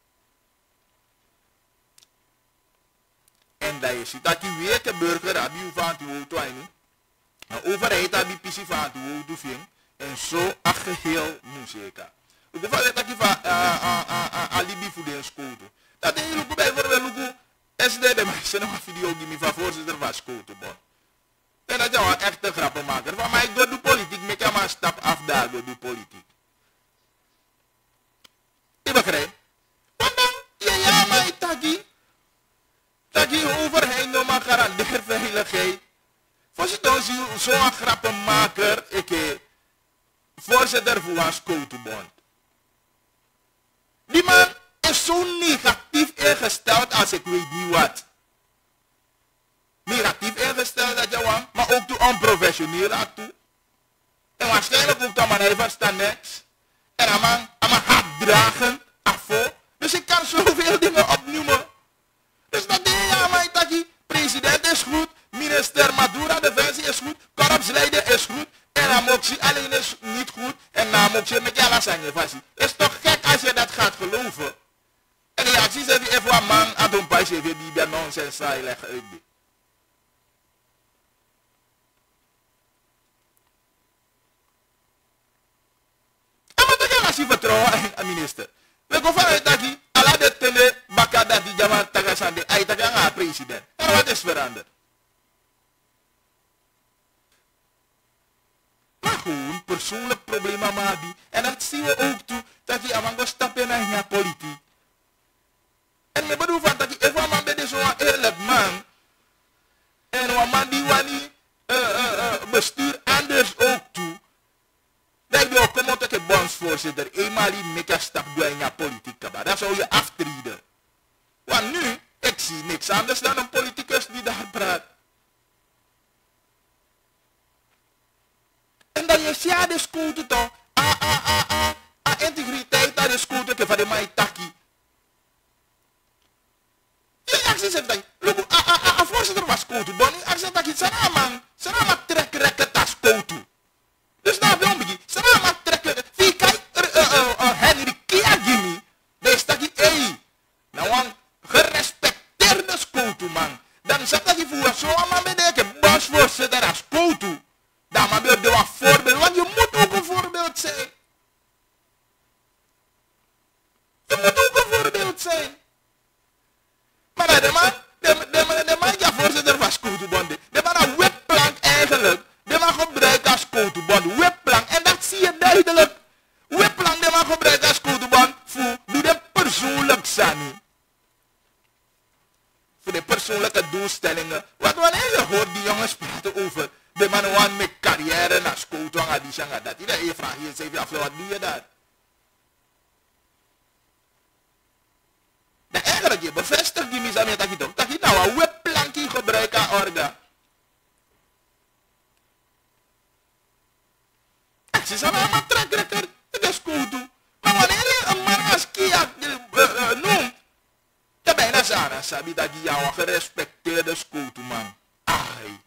En dat je ziet dat je weet de burger dat je van die auto en de overheid dat die pisi van die auto vindt en zo een geheel moet zeker. Ik wil dat je van alibi voor de school. Dat je ook bijvoorbeeld ook SD de mensen nog een video die me van voorzitter van school te doen. En dat je een echte grappenmaker van mij door de politiek, me kan maar een stap afdagen door de politiek. Je begrijpt? Want dan, ja, maar ik taki. Dat je overheid nog maar garandeer veiligheid. Voorzitter, zo'n grappenmaker, ik voorzitter voor een schoolbond. Die man is zo negatief ingesteld als ik weet niet wat. Negatief ingesteld dat je want, maar ook toe onprofessioneel aan toe. En waarschijnlijk ook dan maar even staan niks. En aan mijn hart dragen, afval. Dus ik kan zoveel dingen opnoemen. Dus dat ding ja, maar dat je president is goed, minister Madura Defensie is goed, korpsleider is goed, en Amoxie alleen is niet goed, en Amoxie met jala zijn je vast. Is toch gek als je dat gaat geloven? En die acties heeft even een man aan een paasje die bij nonsens saai leggen uit. En wat ik als je vertrouwen aan minister. We gaan vanuit dat je ala de tele baka dat die jama tagasande ay taga president. En wat is veranderd? Maar gewoon persoonlijk problemen maken. En dat zien we ook toe dat je amango stappen naar je politiek. En me bedoel van dat je even man bij zo'n eerlijk man. En een man die wani bestuur anders ook toe. Dat je ook komt dat je bondsvoorzitter eenmaal die meka stap door in je politiek kaba. Dat zou je aftreden. Want nu, ik zie niks anders dan een politicus die daar praat. En dan je ziet de school toch. Integriteit naar de school van de maitaki. Je actie zegt dat je, voorzitter was school toe. Dan je zegt dat je zijn allemaal trekken naar school toe. Dus daar ben je, zijn allemaal trekken. Wie kijkt Henry Kiagimi. Dan is dat je, nou een gerespecteerde school toe man. Dan zegt dat je voor zo allemaal bedenken, bosvoorzitter naar school toe. Dan maar weer een voorbeeld, want je moet ook een voorbeeld zijn. Je moet ook een voorbeeld zijn. Maar de man ja voorzitter van schoolbond. De man een whipplank eigenlijk. De man gebruikt als schoolbond. Whipplank. En dat zie je duidelijk. Whipplank de man gebruikt als schoolbond. Voor de persoonlijk zijn. Voor de persoonlijke doelstellingen. Want wanneer je hoort die jongens praten over de man want met carrière naar school toe aan die zanga dat. Iedereen vraagt je even af, wat doe je daar? De eigenlijk je bevestigt die misame dat je doet. Dat je nou een webplankje gebruikt aan orga. Ze zijn allemaal trekrekker. Dat is school toe. Maar wanneer je een man als Kia noemt. Dan ben je Zara sabi dat je jou een gerespecteerde school toe man. Ai.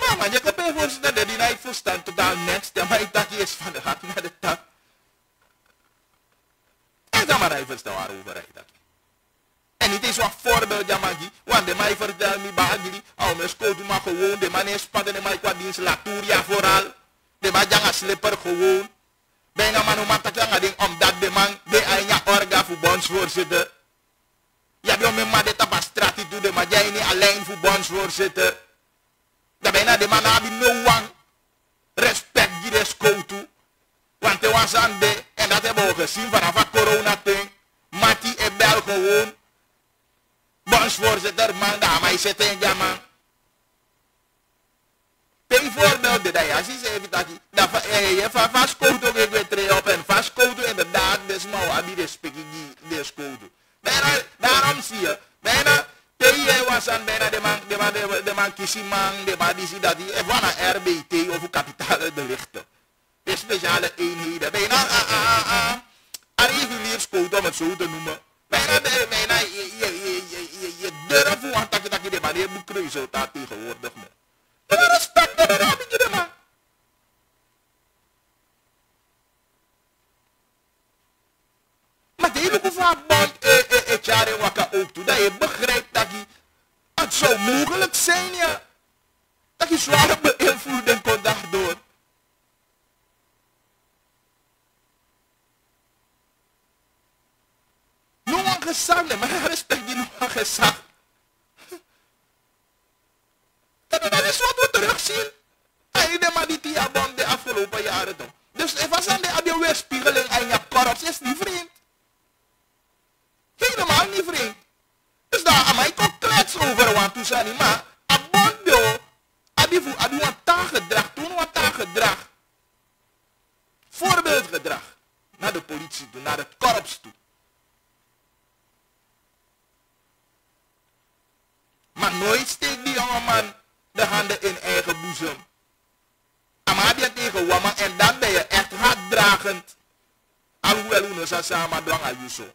Ja, maar je kan bij voorzitter dat die niet verstaan totaal niks. Dan maar ik dat je is van de hak naar de tak. En dan maar hij verstaan waarover hij dat. En het is wat voorbeeld, Jamagi. Want de mij vertelt me bagili. Oh, mijn school doet maar gewoon. De man is spannen, de mij qua dienst laturia vooral. De man jangen slipper gewoon. Bijna man, hoe maakt dat jangen ding. Omdat de man, de eindja orga voor bondsvoorzitter. Ja, bij mijn man, de tapastrati doet de man. Jij niet alleen voor bondsvoorzitter. Dat bijna de man hebben no one. Respect die de school toe. Want hij was aan de. En dat hebben we gezien vanaf het corona-ding. Mati en bel gewoon. Bondsvoorzitter, man, daar maar zit in, ja, man. Bijvoorbeeld, dat je ziet even dat je van vastkoud ook weer terug op en vastkoud inderdaad, dus maar heb je de speaking die skoud. Daarom zie je, bijna, je was aan bijna de man kiesie man, de man die ziet dat die, van een RBT of kapitaal de lichten. De speciale eenheden, bijna, regulier skoud om het zo te noemen. Bijna, je durft voor aan dat je de manier moet kruisen dat tegenwoordig, man. Respect, dat heb je de man. Maar de hele geval band, het jaar in Wakka ook toe, dat je begrijpt dat je, het zou mogelijk zijn, ja, dat je zware beïnvloeding kon daardoor. Nog een gezag, nee, maar respect die nog een gezag. Dat is wat we terugzien. En de man die abon de afgelopen jaren toch. Dus het was aan de weerspiegeling en je corruptie is niet vreemd. Helemaal niet vreemd. Dus daar aan mij kon klets over, want toen zei hij, maar abon do, adi wat taakgedrag, toen wat taakgedrag. Voorbeeldgedrag. Naar de politie toe, naar het korps toe. Maar nooit steekt die jongeman de handen in eigen boezem. Amadia tegen Wama en dan ben je echt harddragend. Alhoewel u nog samen dwang al Yuso.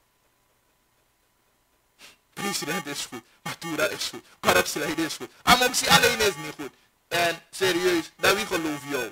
President is goed, Matura is goed, corruptieleider is goed. Amoksie alleen is niet goed. En serieus, dat wie geloof jou?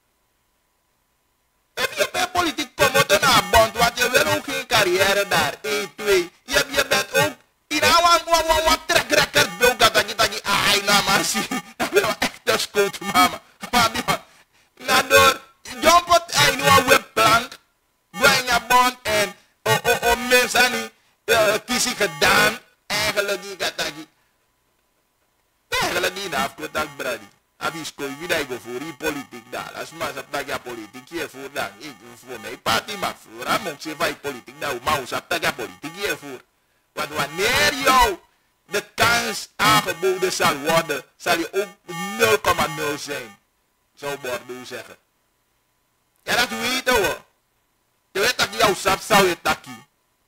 Heb je bij politiek komen naar bond, want je wil ook geen carrière daar. 1, 2. Je bent ook in een track record beeld dat je ai na maar zie. Dat wil echt een scoot mama. Maar door jump het en een webplank. Breng je bond en mensen niet kiezen gedaan. Eigenlijk die kataki. Eigenlijk die afkotak brady. Abis kooi wie dat voor die politiek daar. Als maar ze dat je politiek hier voor dan. Ik voor mij party maar voor. Dan moet je van politiek nou maar ze dat je politiek hier voor. Want wanneer jou de kans aangeboden zal worden, zal je ook 0,0 zijn. Zou Bordeaux zeggen. Ja, dat weet je. Je weet dat jouw sap zou je taki.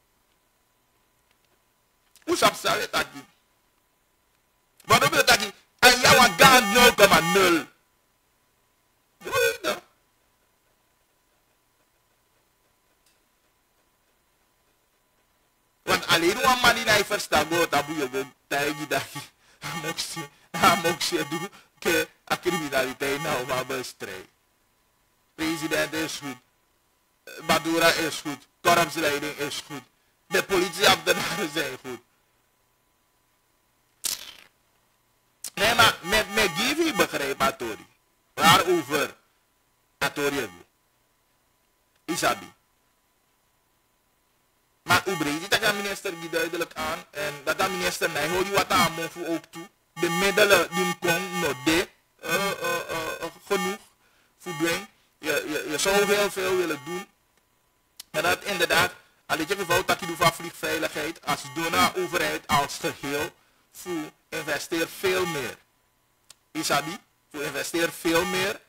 Hoe sap zou je taki? Waarom wil je taki? En jou gaan 0,0. Doe je dat? Want alleen een man die niet verstaat, dat moet je ook tegen dat je mocht doen, dat criminaliteit nou maar bestrijden. President is goed, Madura is goed, korpsleiding is goed, de politieambtenaren zijn goed. Nee, maar met Givi begrijp Atori. Waarover Atori hebben. Isabi. Maar u brengt dat minister die duidelijk aan. En dat minister nee, hoor je wat aan voor ook toe. De middelen die komen nog de genoeg voor doen. Je zou heel veel willen doen. Maar dat inderdaad, al dit geval dat je doet van vliegveiligheid als dona overheid als geheel voor investeer veel meer. Isabi, voor investeer veel meer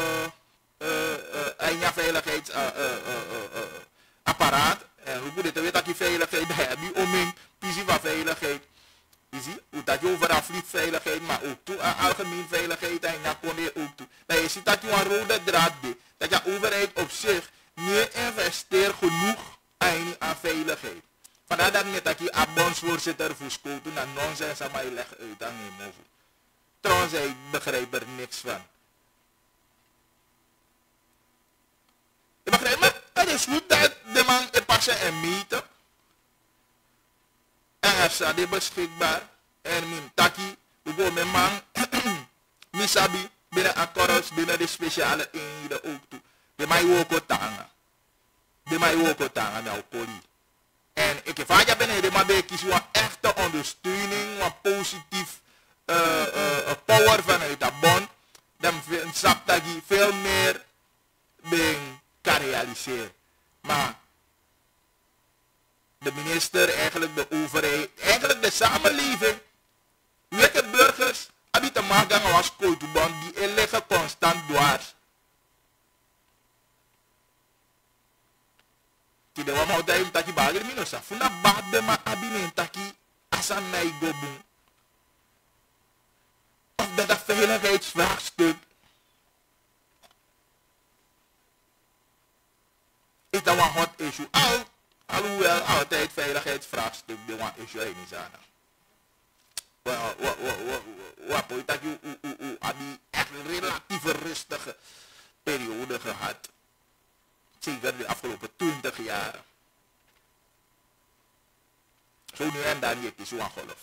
en ja veiligheidsapparaat. En hoe moet het weten dat je veiligheid hebt, die oming, visie van veiligheid. Je ziet, hoe dat je overal vliegveiligheid, maar ook toe aan algemeen veiligheid en ja kon je ook toe. Dat je ziet dat je een rode draad deed, dat je overheid op zich niet investeert genoeg aan veiligheid. Vandaar dat je dat je abonsvoorzitter voor school doen en nonsens aan mij leg uit aan je mogen. Trouwens, ik begrijp er niks van. Je begrijpt me? Het is goed dat de man er passen en meten. En hij staat er beschikbaar. En mijn taki, we gaan met man, misabi, binnen akkoros, binnen de speciale eenheden ook toe. De mij ook tanga. De mij ook tanga, nou, poli. En ik heb vaak beneden, maar ik kies een echte ondersteuning, een positief power vanuit dat bond. Dan snap dat je veel meer kan realiseren. Maar de minister, eigenlijk de overheid, eigenlijk de samenleving, weet de burgers, hebben te maken als kooltoeband, die liggen constant dwars. De wama o daim taki bagir minosa. Funa bade ma abine taki asan nai gobun. Of dat een veiligheidsvraagstuk. Is dat een hot issue? Alhoewel altijd veiligheidsvraagstuk de one issue in is aan. Wat dat je die echt een relatieve rustige periode gehad. Zeker de afgelopen 20 jaar. Zo nu en dan heeft hij zo'n golf.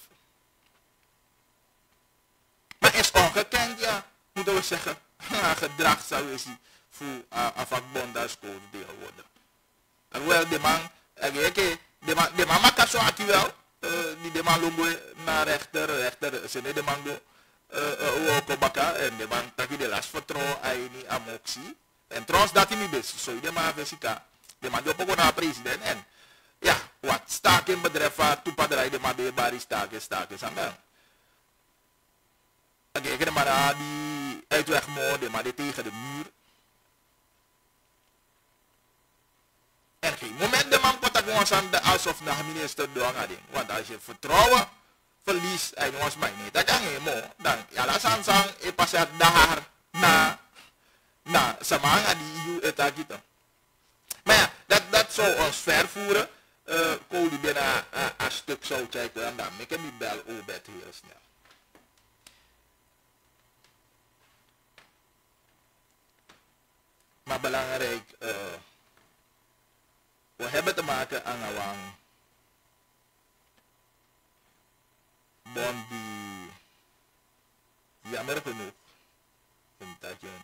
Maar is ongekend, ja, moeten we zeggen. Gedrag zou je zien voor een vakbondscode deel worden. En wel de man, de man maakt zo uit wel. Die man loopt naar rechter, ze de man ook baka en de man dat je de last vertrouwen aan die amoxie. En trouwens dat hij niet best, zo de man vesika. De man doet ook naar president en ja, wat staken bedrijf toepadraai de man de bari staken samen. Dan kijk je maar aan die uitweg de man die tegen de muur. En geen moment de man komt gewoon aan de alsof de minister doen. Want als je vertrouwen verliest en je was mij niet, dat kan je mooi. Dan ja, dat is aan je passeert daar na samanga die EU etagita. Maar ja, dat zou ons vervoeren. Kool bijna een stuk zou checken en dan ik heb die bel Obed heel snel. Maar belangrijk, we hebben te maken aan een bond die jammer genoeg omdat je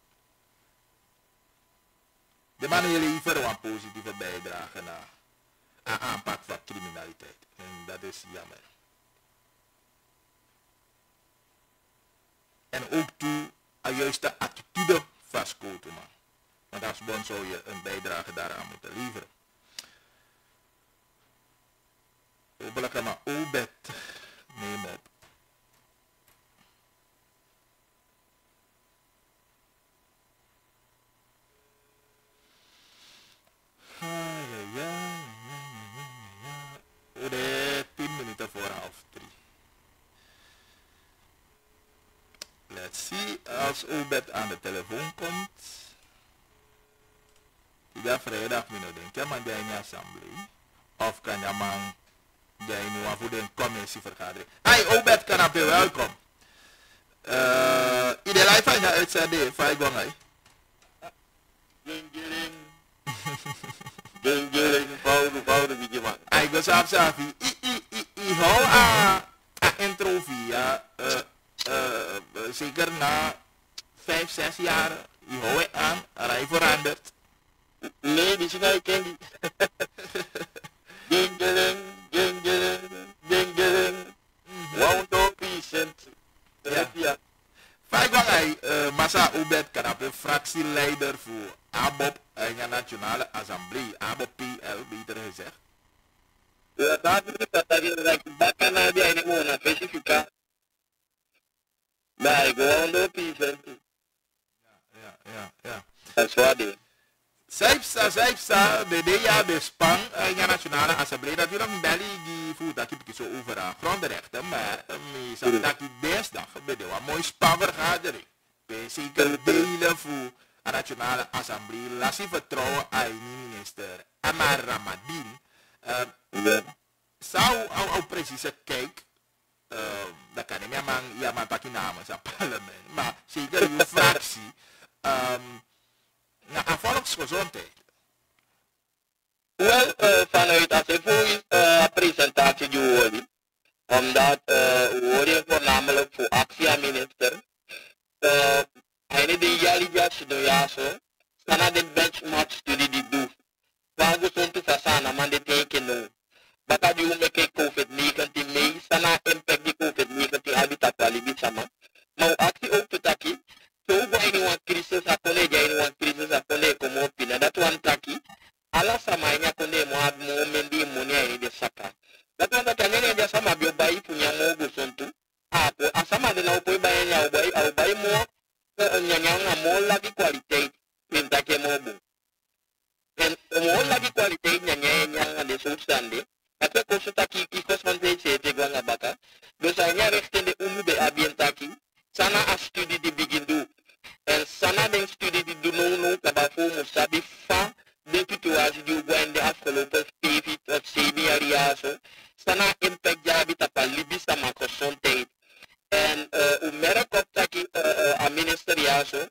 de mannen leveren een positieve bijdrage aan aanpak van criminaliteit. En dat is jammer. En ook toe een juiste attitude vastkoten, man. Want als bond zou je een bijdrage daaraan moeten leveren. Hopelijk maar Obed neem op. De 10 minuten voor 2:30. Let's see, als Obed aan de telefoon komt. Ja, vrijdag minuten denk ik, maar jij niet assemblee. Of kan je man, jij nu voor de commissievergadering. Hey Obed, kan op je welkom. Iedereen live van je uitzending, van je gang, hè? Ding, fouten, wie man. Ik ben zelf ik hou aan intro via, zeker na 5, 6 jaar, ik hou het aan, hij verandert. Nee, die zijn nou ken die. Ding. Wound up patient. Ja. Vijf hij Massa Obed Kanape, fractieleider voor ABOP en de Nationale Assemblée, ABOP PL, beter gezegd. Dat is dat bakken naar die ene gewoon specifica. Maar ik wound up patient. Ja. Dat is wat die. Zijpsa, de DEA, de SPAN, de Nationale Assemblée, natuurlijk een belly die voelt dat ik zo over grondrechten, maar dat ik dinsdag bij de mooie SPAN-vergadering, zeker delen voor de Nationale Assemblée, laat je vertrouwen aan de minister Amar Ramadin. Zou al precies kijken, dat kan ik maar ja maar taki namens het parlement, maar zeker uw fractie, naar volksgezondheid. Wel, vanuit als ik voor presentatie doe, omdat we worden voornamelijk voor actie aan minister. Hij de jali jats do ja zo, sana de benchmark studie die doet. Waar we zo'n te verstaan, maar de teken no. Baka die umeke COVID-19 mee, sana impact die COVID-19 habitat walibi sama. Maar actie ook te taki, zo bij een crisis apone, jij een crisis apone como opina, dat one taki. Ala sama nya konde mo ab mo mendi mo ne ni de saka. Dat want dat anya nya sama bio bai punya mo go sontu. Apo asama de na opoi bai nya au bai mo nya mo lagi kwaliteit minta ke mo bu. En mo lagi kwaliteit nya de substande. Dat ko so taki ki sondage te gwanga baka. Dus anya rechten de umu be abientaki. Sana a studie di begin do. En sana den studie di do no kabafo mo sabi fa de situatie die we in de afgelopen 7 tot 7 jaar zo, sana impact jabi tapa libi sama gezondheid. En u merkt op dat a minister ja zo,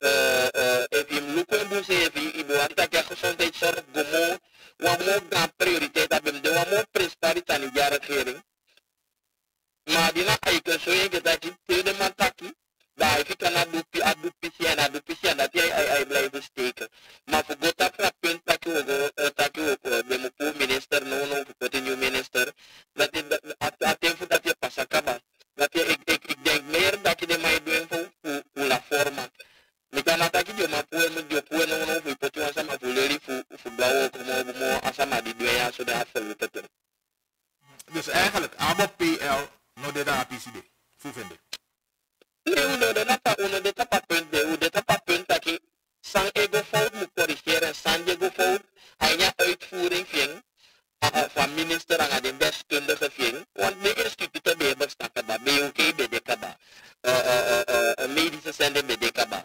even lukken boze even ibo dat je gezondheidszorg gomo, wamo gaan prioriteit hebben, de wamo prestatie aan de regering. Maar die na eigenlijk zo je dat je tweede man taki. Daar heb ik een adoptie en dat jij blijven steken. Maar voor God dat het punt dat je ook de minister, no, voor de nieuwe minister, dat je pas akaba. Dat je, ik denk meer dat je de mij doen voor la forma. Ik kan dat je maar voor no, voor je asama voor leri voor blauwe, como asama die doen ja, zo de afgelopen. Dus eigenlijk, abo PL, no de da PCD, hoe vind ik? Uno de tapa punt dat je sang ego fout moet corrigeren, sang ego fout, hij ja uitvoering ving, van minister aan de deskundige ving, want de instituten hebben stakaba, BOK bedekaba, medische zenden bedekaba,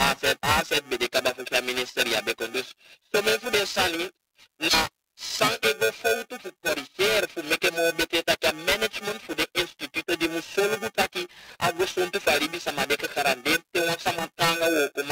AZ bedekaba voor de minister ja bekend. Dus zo men voor de sani, na sang ego fout voor corrigeren, voor meke mo bete dat je management voor de instituten die moet zorgen dat je agustus te faribi sama de garandeer te wan sama tanga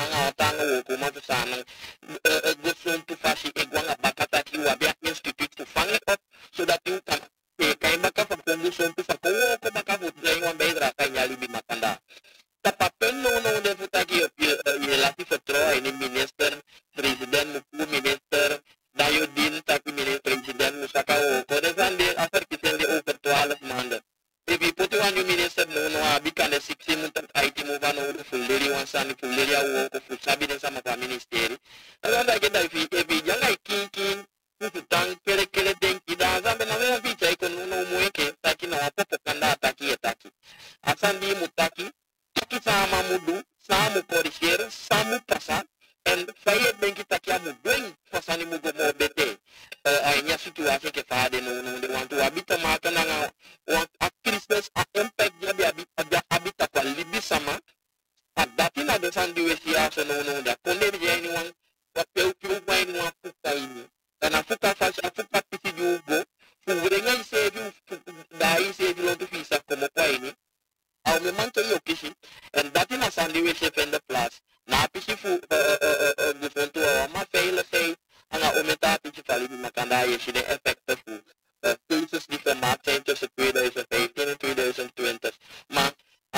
wo ko ma sana agustus te fashi egwanga bakata ki wa bia institute to fang it up so that you can kai baka fa condition to fa ko baka vo dai wan bedra kai nyali bi makanda tapa penno no de futaki relatief vertrouwen in minister president mu minister Dayodin taki minister president musaka ko de van de after kisende over 12 maanden. If you put one new minister no abi kan de 6 months IT move on over full lady one san full lady work full sabi de sama pa ministeri. Ala da ke da fi e janga kin fu tang kele denki da zambe na we fi chai ko no moeke taki na popo kanda taki. Asandi mutaki taki sama mudu samu corriger samu pasa en faye denki taki amu doing fasani mugo mo bete. Anya situasie ke fa de no de want to abita maka na want Christmas a impact jabi abita kwa libi sama adati na de sandi wesi ya so no da konde je anyone wa pe ku wa ni wa fuka ini na fuka fa fuka pisi jugo fu renga se ju dai se ju lo to fisa como kwa ini au me manto yo kishi en dati na sandi wesi in the plus na pisi fu de fonto ma veiligheid anga ometa pisi fali makanda je si de effecten fu keuzes die gemaakt zijn tussen 2015 en 2020. Maar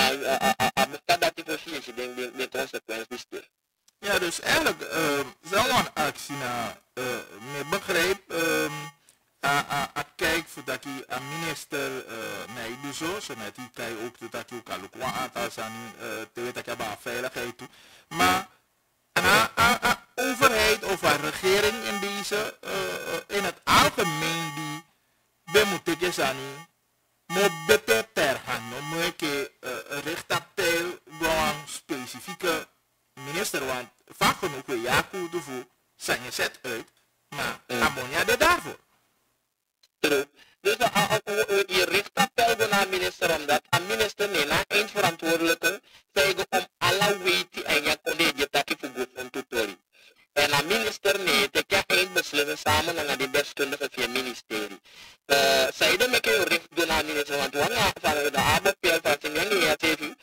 dat die precies de consequenties. Ja, dus eigenlijk zo'n actie naar me begrijp kijk voordat je een minister nee doet zo net die kijk ook dat je ook al een aantal zijn te weten dat je veiligheid toe. Maar een overheid of een regering in deze in het algemeen die we moeten kijken mo beter ter hand no mo ke richt op tel gewoon specifieke minister want vaak genoeg we Jaco de Voet zijn je zet uit maar ammonia de daarvoor. Dus je richt op tel naar minister omdat een minister nee na eindverantwoordelijke zeggen om alle weten en je collega dat voor goed om te doen. En een minister nee te kijken beslissen samen met de deskundige van het ministerie. Zij dan met je richt doen aan minister want wanneer van de ABP van zijn jongen ja TV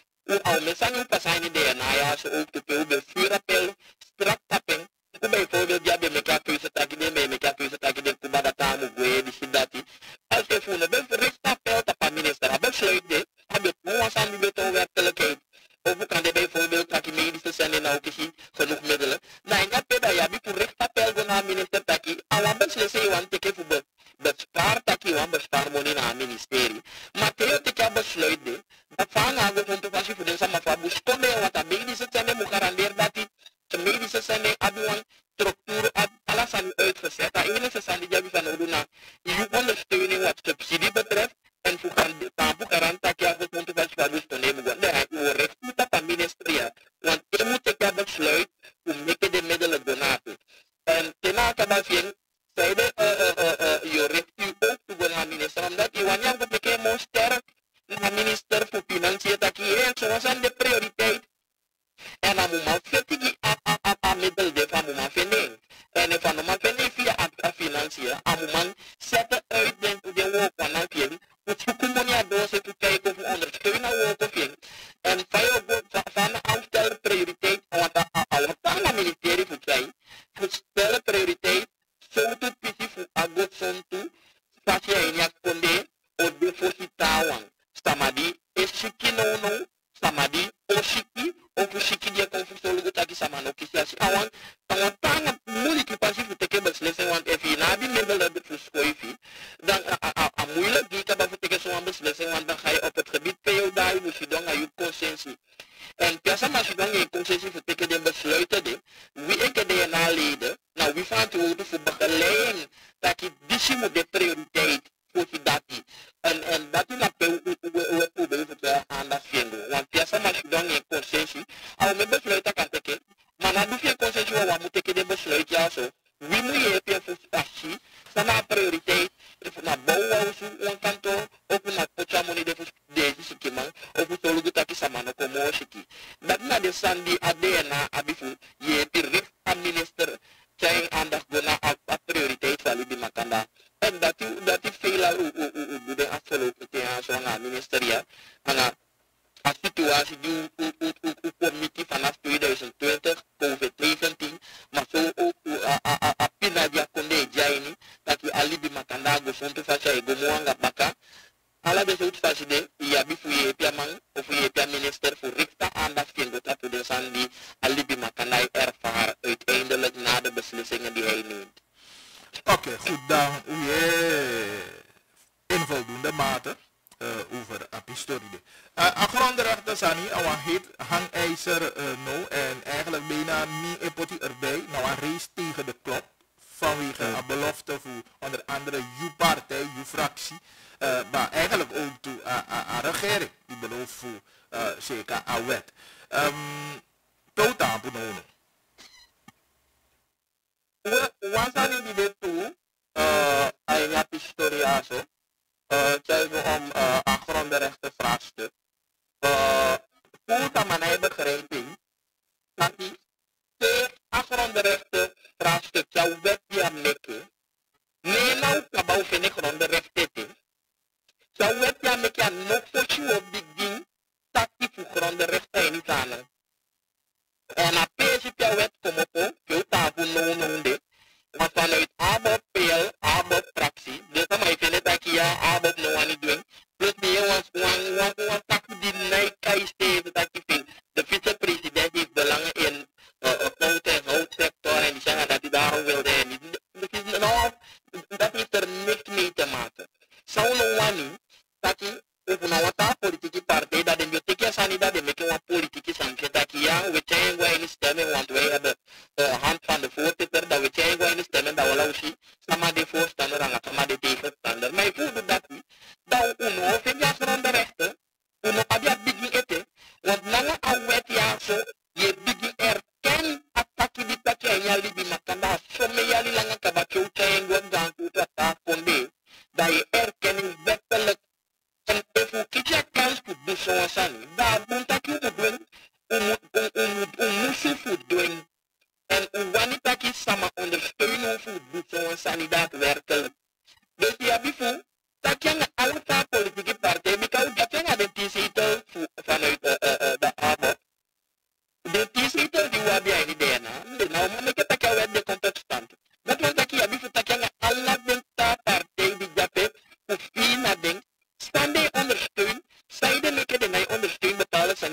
besluit de dat van aan de controversie voor de samenvabu stonden wat de medische zijn moet garanderen dat de medische zijn aduan structuur alles aan uitgezet. Dat enige zijn die hebben van Oduna. Je ondersteuning wat subsidie betreft en voor de garant dat je de controversie van de stonden moet gaan. Nee, je recht moet dat ministerie. Want je moet ik besluit om de middelen donaten. En daarna kan dat zijn zeiden je recht u ook toe gaan minister omdat je wanneer we bekijken sterk naar minister voor Financiën dat je zoals aan de prioriteit en dan moet man vetten aan middel de van man vinden en van man vinden via Financiën aan man zetten uit de work van een film moet zoeken money door ze te kijken of ondersteunen work of film en van afstellen prioriteit want alle talen ministerie voor zij moet stellen prioriteit zo te pisi fu agot sontu spasi ainya konde o depositawan samadi esiki no samadi oshiki o fushiki dia konfuso lugu taki samano kisiasi awan tanga muliki pasi fu teke beslesen want efi na bi middel dat fusko ifi dan a moeilijk die ka ba fu teke so beslesen want dan ga je op het gebied PO daar moet je dan aan je consensie en piasa maar je dan je consensie fu teke de besluiten de wie ik de DNA leden nou wie van te worden voor begeleiding dat je die moet de prioriteit voor die dati en dat is we proberen aan dat vinden want piasa maar je dan je consensie al met besluiten kan teken maar na doe je consensie wat moet teken de besluit ja zo wie moet je heb voor passie sama prioriteit voor na bouwen een kantoor ook na pochamoni de deze schema ook voor lugu taki sama no komo shiki dat na de sandi adena abifu je direct aan minister zijn aandacht gona a prioriteit van die makanda en dat die veel de afgelopen jaar zo aan ministerie maar a situatie die committee vanaf 2020 COVID-19 maar zo ook a pina dia konde jaini dat die alibi makanda go fonto facha e go moanga baka ala de zout faside ya bifu ye piamang of ye pia minister voor richta aandacht vindt dat de sandi alibi makanda ervaar uiteindelijk na de beslissingen die hij neemt. Oké, goed, dan in voldoende mate over de historie. Grondrechten zijn niet, een heet hangijzer nou en eigenlijk bijna niet een potje erbij. Nou een race tegen de klok vanwege een belofte voor onder andere uw partij, uw fractie. Maar eigenlijk ook toe aan regering die belooft voor zeker aan wet. Totaal benoemen. Wanneer die dit toe, hij had historie aan zo. Kijken om grondrechten vraagstuk. Hoe kan men hij begrijpen dat die grondrechten vraagstuk zou wet die aan mikken. Nee, nou, kabouw vind ik grondrechten te. Zou wet die aan mikken aan nog voor je op die ding, dat die voor grondrechten niet aan. En a principe wet kom op, veel tafel noemde. Maar vanuit ABOP, PL, ABOP, fractie, dus dan maar even net dat je ABOP no aan het doen. Plus meer was tak die nijkijsteven dat je vindt. De vicepresident heeft belangen in koud- en houtsector en die zeggen dat hij daarom wilde en niet. Dat heeft er niks mee te maken. Zou nou wani, dat je over nou wat politieke partij, dat de bibliotheek zijn dat de maken wat politieke sanctie, dat je ja, we zijn wij niet stemmen, want wij hebben hand van de voorzitter, dat we zijn wij niet stemmen, dat we lausie, sama de voorstander en sama de tegenstander. Maar je voelde dat niet, dat we nog vind je grondrechten, we nog hebben begin eten, want lange aan wet ja zo, je begin erken attackie die dat je in je libi makanda, zo me je lange kabatje en wat dan toe dat daar konde, dat je erkenning wettelijk en if kies je kans te doen zoals aan, daar moet ik je doen, moest je doen. En wanneer dat je samen ondersteunen voor doen zoals aan daadwerkelijk. Dus je hebt gevoel dat je een alpha politieke partij, because dat je de t-zetel vanuit de ABOP. De t-zetel die we hebben in de DNA, nou maar ik heb dat de contact stand. Dat was dat je hebt gevoel dat je een alpha partij die dat heeft, of wie na denkt. Standen ondersteun, zijde mikken de mij ondersteun betalen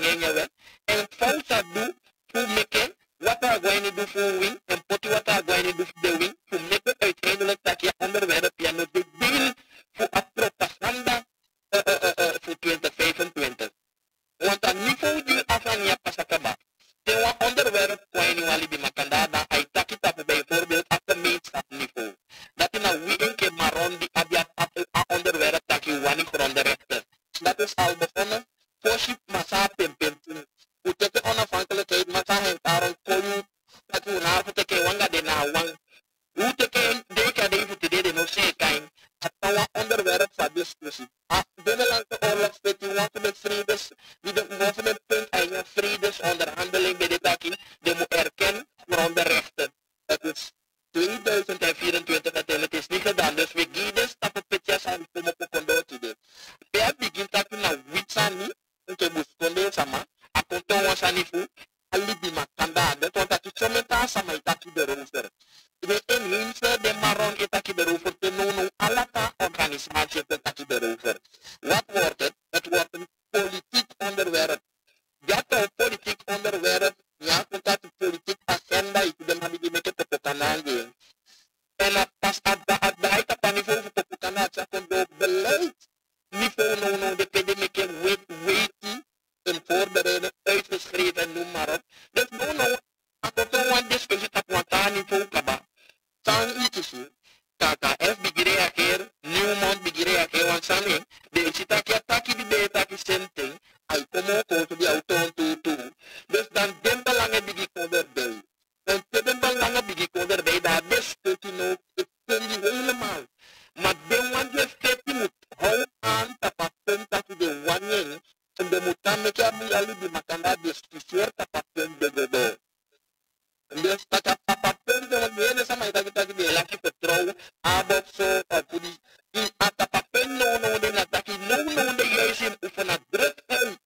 of voorschip massa pempentu. Uteke onafhankelijkheid massa hen daarom koyu dat we naar uteke wanga de na wang. Uteke deka de even te de no se kain. Atawa onderwerp van discussie. Binnenlandse oorlogswetting, want vredes, die de movementpunt eigen vredesonderhandeling bij de taki, de moet erkennen waarom de rechten. Het is 2024 en het is niet gedaan, dus we gaan de stappen petjes aan komen op condotie. We begin taken naar Witsani, untuk buskonde sama, akonton wasanifu, alibi makanda, dat wordt dat je zo met haar sama itaki de rover. De inheemse de maron itaki de rover, te noemen alata organismatie itaki de rover. Wat wordt het? Het wordt een politiek onderwerp. Dat een politiek onderwerp, ja, dat een politiek agenda, ik ben hebben die met het petanange. En pas at de niveau van petanange, dat komt door beleid. Niveau no de pedemeke weten, een voorbereiden, uitgeschreven en noem maar op. Dus no, akoto een discussie op wat niveau kaba. San ietsie. KKF reageer, Newmont reageer, want samen de sitaki ataki die de ataki senting, ay komo ko to die auto to. Dus dan den belangen bigi koder bij. En te den belangen bigi koder bij, daar discutie no, ik ken die helemaal. Maar de wan je steti moet hou aan, tapapen taki de wanyen, en de moet met je ali die makanda discussieer tapapen de. En dus dat tapapen de wanyen sama itaki de laki petrol. Abotso, pudi, in atapapen no de nataki no de juist van het druk uit.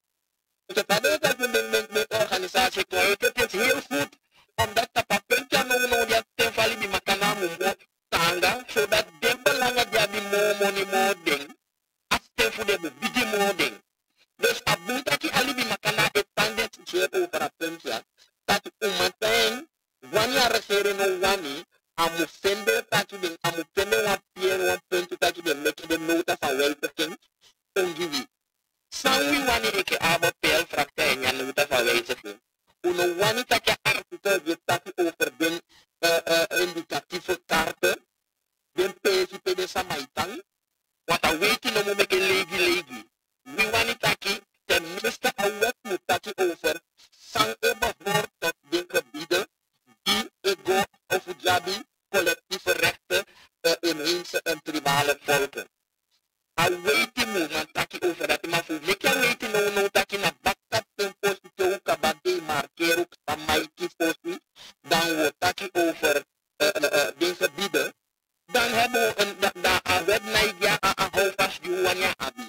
Het is dat de organisatie kwijt. Het is heel goed omdat tapapen no de ten vali bi makana mumbo tanga, zodat de belangen die mo ding, as ten voor de bigi mo ding. Dus abutaki ali bi makana etande tsuer over apensia, dat umateng wanneer regering no wani. Amu sende taki de amu tende wa pier wa puntu taki de leki de nota van wijziging ongiwi. Sanwi wani eke abo pel frakte en ya nota van wijziging. Uno wani taki artikel je taki over den indicatieve kaarten, den PSP de samaitang, wat a weki no mo meke legi. Wi wani taki ten minste a wet moet taki over sang ebo voor tot den gebieden die ego of jabi collectieve rechten inheemse en tribale volken. Al weet je moe, taki over dat, maar voor mij weet je no taki na bakkat ten posito kabade markero kamaiki posti, dan wordt taki over die gebieden, dan hebben we een webnaidja aan houvast juwanya abi.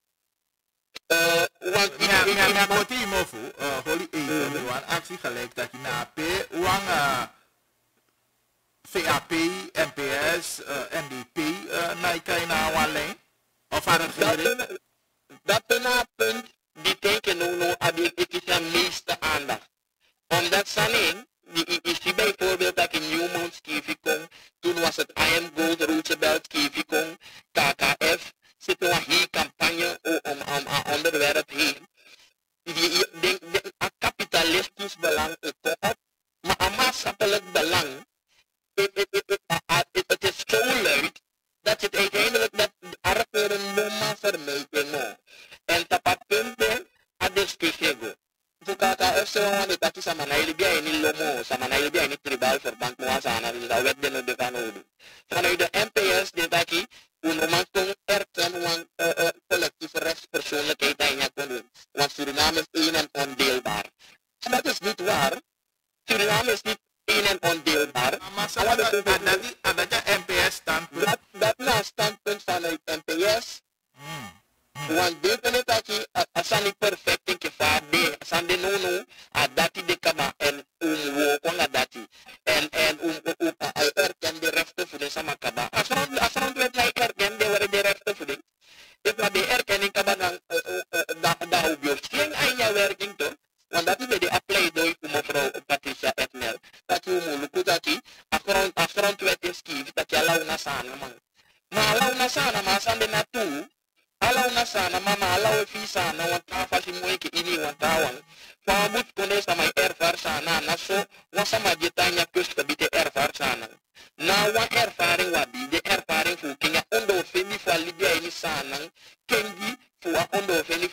Want ja, moti mofu, holy even, wan actie gelijk dat je na p, wang VAP, NPS, NDP, naikai na wale, of aan regering? Dat is een punt die tekenen no abi ikisha meeste aandacht. Omdat sanin, die is bijvoorbeeld dat in Newmont Skifikong, toen was het Iron Gold Roosevelt Skifikong, KKF, zitten we hier campagne om onderwerp heen. Een kapitalistisch belang is op, maar een maatschappelijk belang. Het is zo luid dat het uiteindelijk dat de arbeider normaal vermijden. En dat punten aan discussie go. Voor KKF zo dat is aan mijn idee niet lomo, aan mijn idee niet tribal verband moas aan, dus dat werd de de van oud. Vanuit de NPS de taki, hoe normaal toch erkennen collectieve rechtspersoonlijkheid in je kunnen. Want Suriname is één en ondeelbaar. En dat is niet waar. Suriname is niet één en ondeelbaar. Maar dat je NPS standpunt? Dat is een standpunt vanuit NPS. Want dit is het dat je, als je niet perfect in je vaart, als je niet noemt, dat je de kama en kon dat je. En erken de rechten voor de samakaba. Als je rond mij erken de rechten voor de. Dit was de erkenning kaba dan hoef je geen aan je werking toch? Want dat is de apply door mevrouw Patricia Etmel. Dat je moet dat je afgrondwet is kief, dat je allow na sana man. Maar allow na sana, maar sande na toe. Allow na sana, mama allow fi sana, want afasi moeke ini want tawan. Van moet kones na my ervaar sana, na so wasama jitanya kustgebied ervaar sana. Na wan ervaring wabi, de ervaring voor kinga ondo femi voor Libya ini sana, kengi voor ondo femi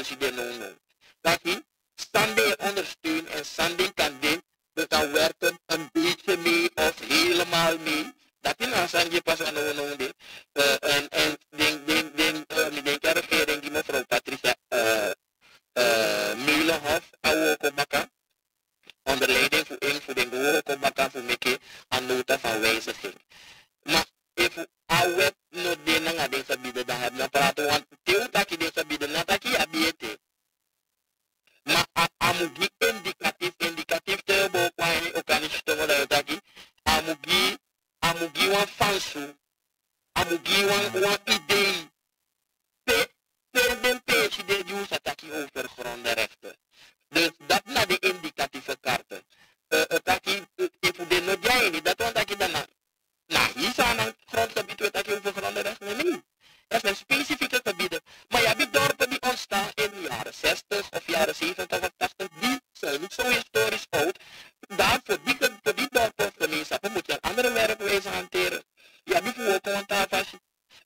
discussie die no. Dat hij standing ondersteunt en standing kan doen, dat dan werken een beetje mee of helemaal mee. Dat is nou Sanji pas aan de en denk aan regering die mevrouw Patricia Meulenhof, oude Kobaka, onder leiding voor de oude Kobaka voor meke aan nota van wijziging. Maar even oude no de nanga deze bieden dan hebben we praten want teo taki deze bieden na taki abiete. Maar amugi indicatief te bo kwani okanish te wala taki amugi wan fansu amugi wan idee per den page de juist ataki over grondrechten. Dus dat naar de indicatieve kaarten. Taki if de no jaini dat want taki dan na hier zijn een grondgebied waar taki over grondrechten nee. Dat zijn specifieke gebieden. Maar je hebt dorpen die ontstaan in de jaren 60 of jaren 70 of 80. Die zijn niet zo historisch oud. Daarvoor die dorpen of gemeenschappen moet je een andere werkwijze hanteren. Je hebt bijvoorbeeld een tafel.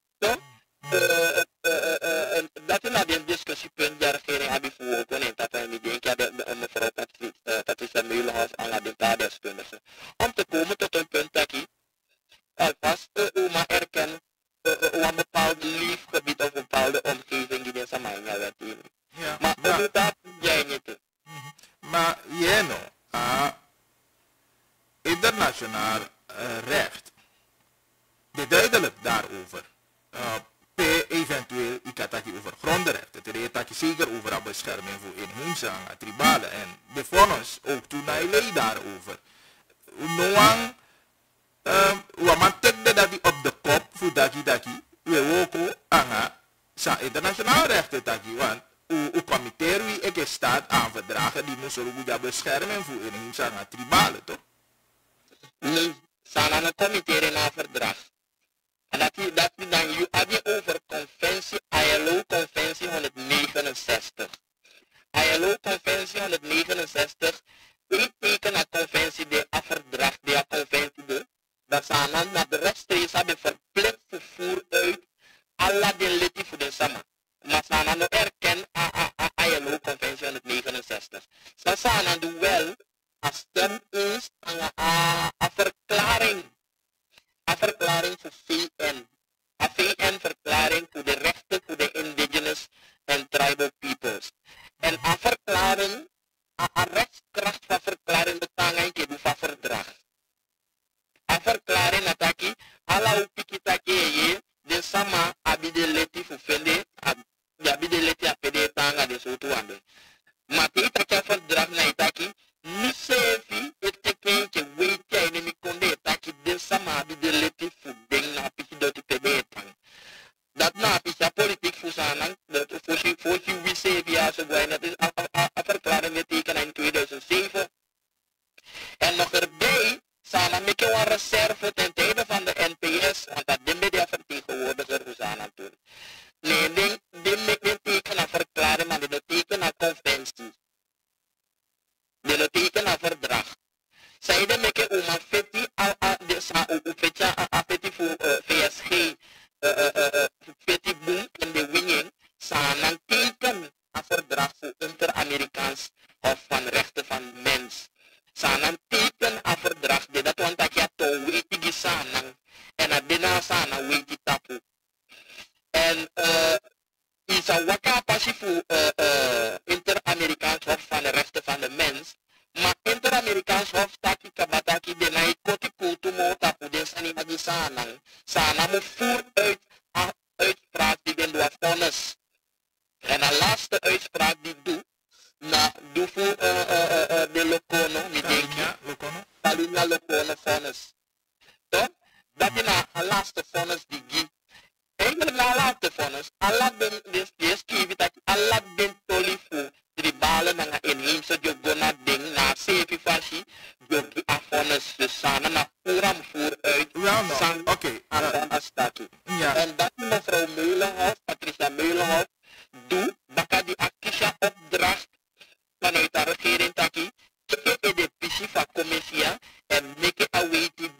Dat is nou een discussiepunt. De regering heeft bijvoorbeeld een tafel. En ik denk dat mevrouw Patricia Meulenhof aan de taaldeskundige. Om te komen tot een punt dat je alvast oma erkennen. Een bepaald leefgebied of een bepaalde omgeving die in Samania werd in. Ja, Maar dat jij niet. Maar jij internationaal recht, de duidelijk daarover, eventueel ik had het over grondrechten, het had zeker over de bescherming voor inheemse tribalen en de vonnis ook toen hij leed daarover. Noang we maken dat die op de kop voor daki we ook anga sa internationaal rechten taki want u committeer wie ik staat aan verdragen die moest ook beschermen voor inheemse tribalen toch? Nee, zijn een committee naar verdrag. En dat is dan je hebt over conventie ILO conventie 169. ILO conventie 169 ik teken een conventie die afverdrag die een conventie de dat zijn dan naar de rechtstreeks hebben verplicht vervoer uit alle de leden voor de samen. Maar zijn dan erken ILO conventie 169. Ze zijn dan wel als stem is een verklaring. Een verklaring voor VN. Een VN-verklaring voor de rechten voor de indigenous en tribal peoples. En een verklaring, een rechtskracht van verklaring betangen je van verdrag. Een verklaring nataki, alla upikitake je, de sama abide leti voor vende, abide leti apede tanga de soto ande. Maar die take verdrag na itaki, ni sefi, het tekentje weet jij en mi konde itaki de sama abide leti voor ding na piki doti pede tang. Dat na piki politiek voor zanang, dat voor je wie sefi ja zo bij, dat is een verklaring getekend in 2007. En nog erbij, Sana meke een reserve ten tijde van de NPS, want dat de media vertegenwoordiger voor Sana toen. Nee, die teken een verklaring, maar die teken een conventie. Die teken een verdrag. Zij de meke oma feti feti voor VSG, feti boom in de winning, Sana teken een verdrag voor Inter-Amerikaans Hof van Rechten van Mens. Sana teken een verdrag de dat want dat je to weet die sana en adena sana weet die tapu en is een waka passie voor Inter-Amerikaans Hof van de Rechten van de Mens maar Inter-Amerikaans Hof taki kabataki de na ikoti kutu mo tapu de sani magi sana mo voer uit uitspraak die den doa vonnis en een laatste uitspraak die doet na doe voor de Locono, mi denk je. Palinha Locono vonnis. Toch? Dat is een laatste vonnis die giet. Eigenlijk na laatste vonnis, Allah ben schrijven dat Allah ben toli voor tribalen na inheemse jogona ding na sefi fashi jogi a vonnis dus sana na puram voor uit. Oké. En dat mevrouw Meulenhof, Patricia Meulenhof, doe baka die akisha opdracht vanuit de regering taki, kijk de pissie van commissie en make a way to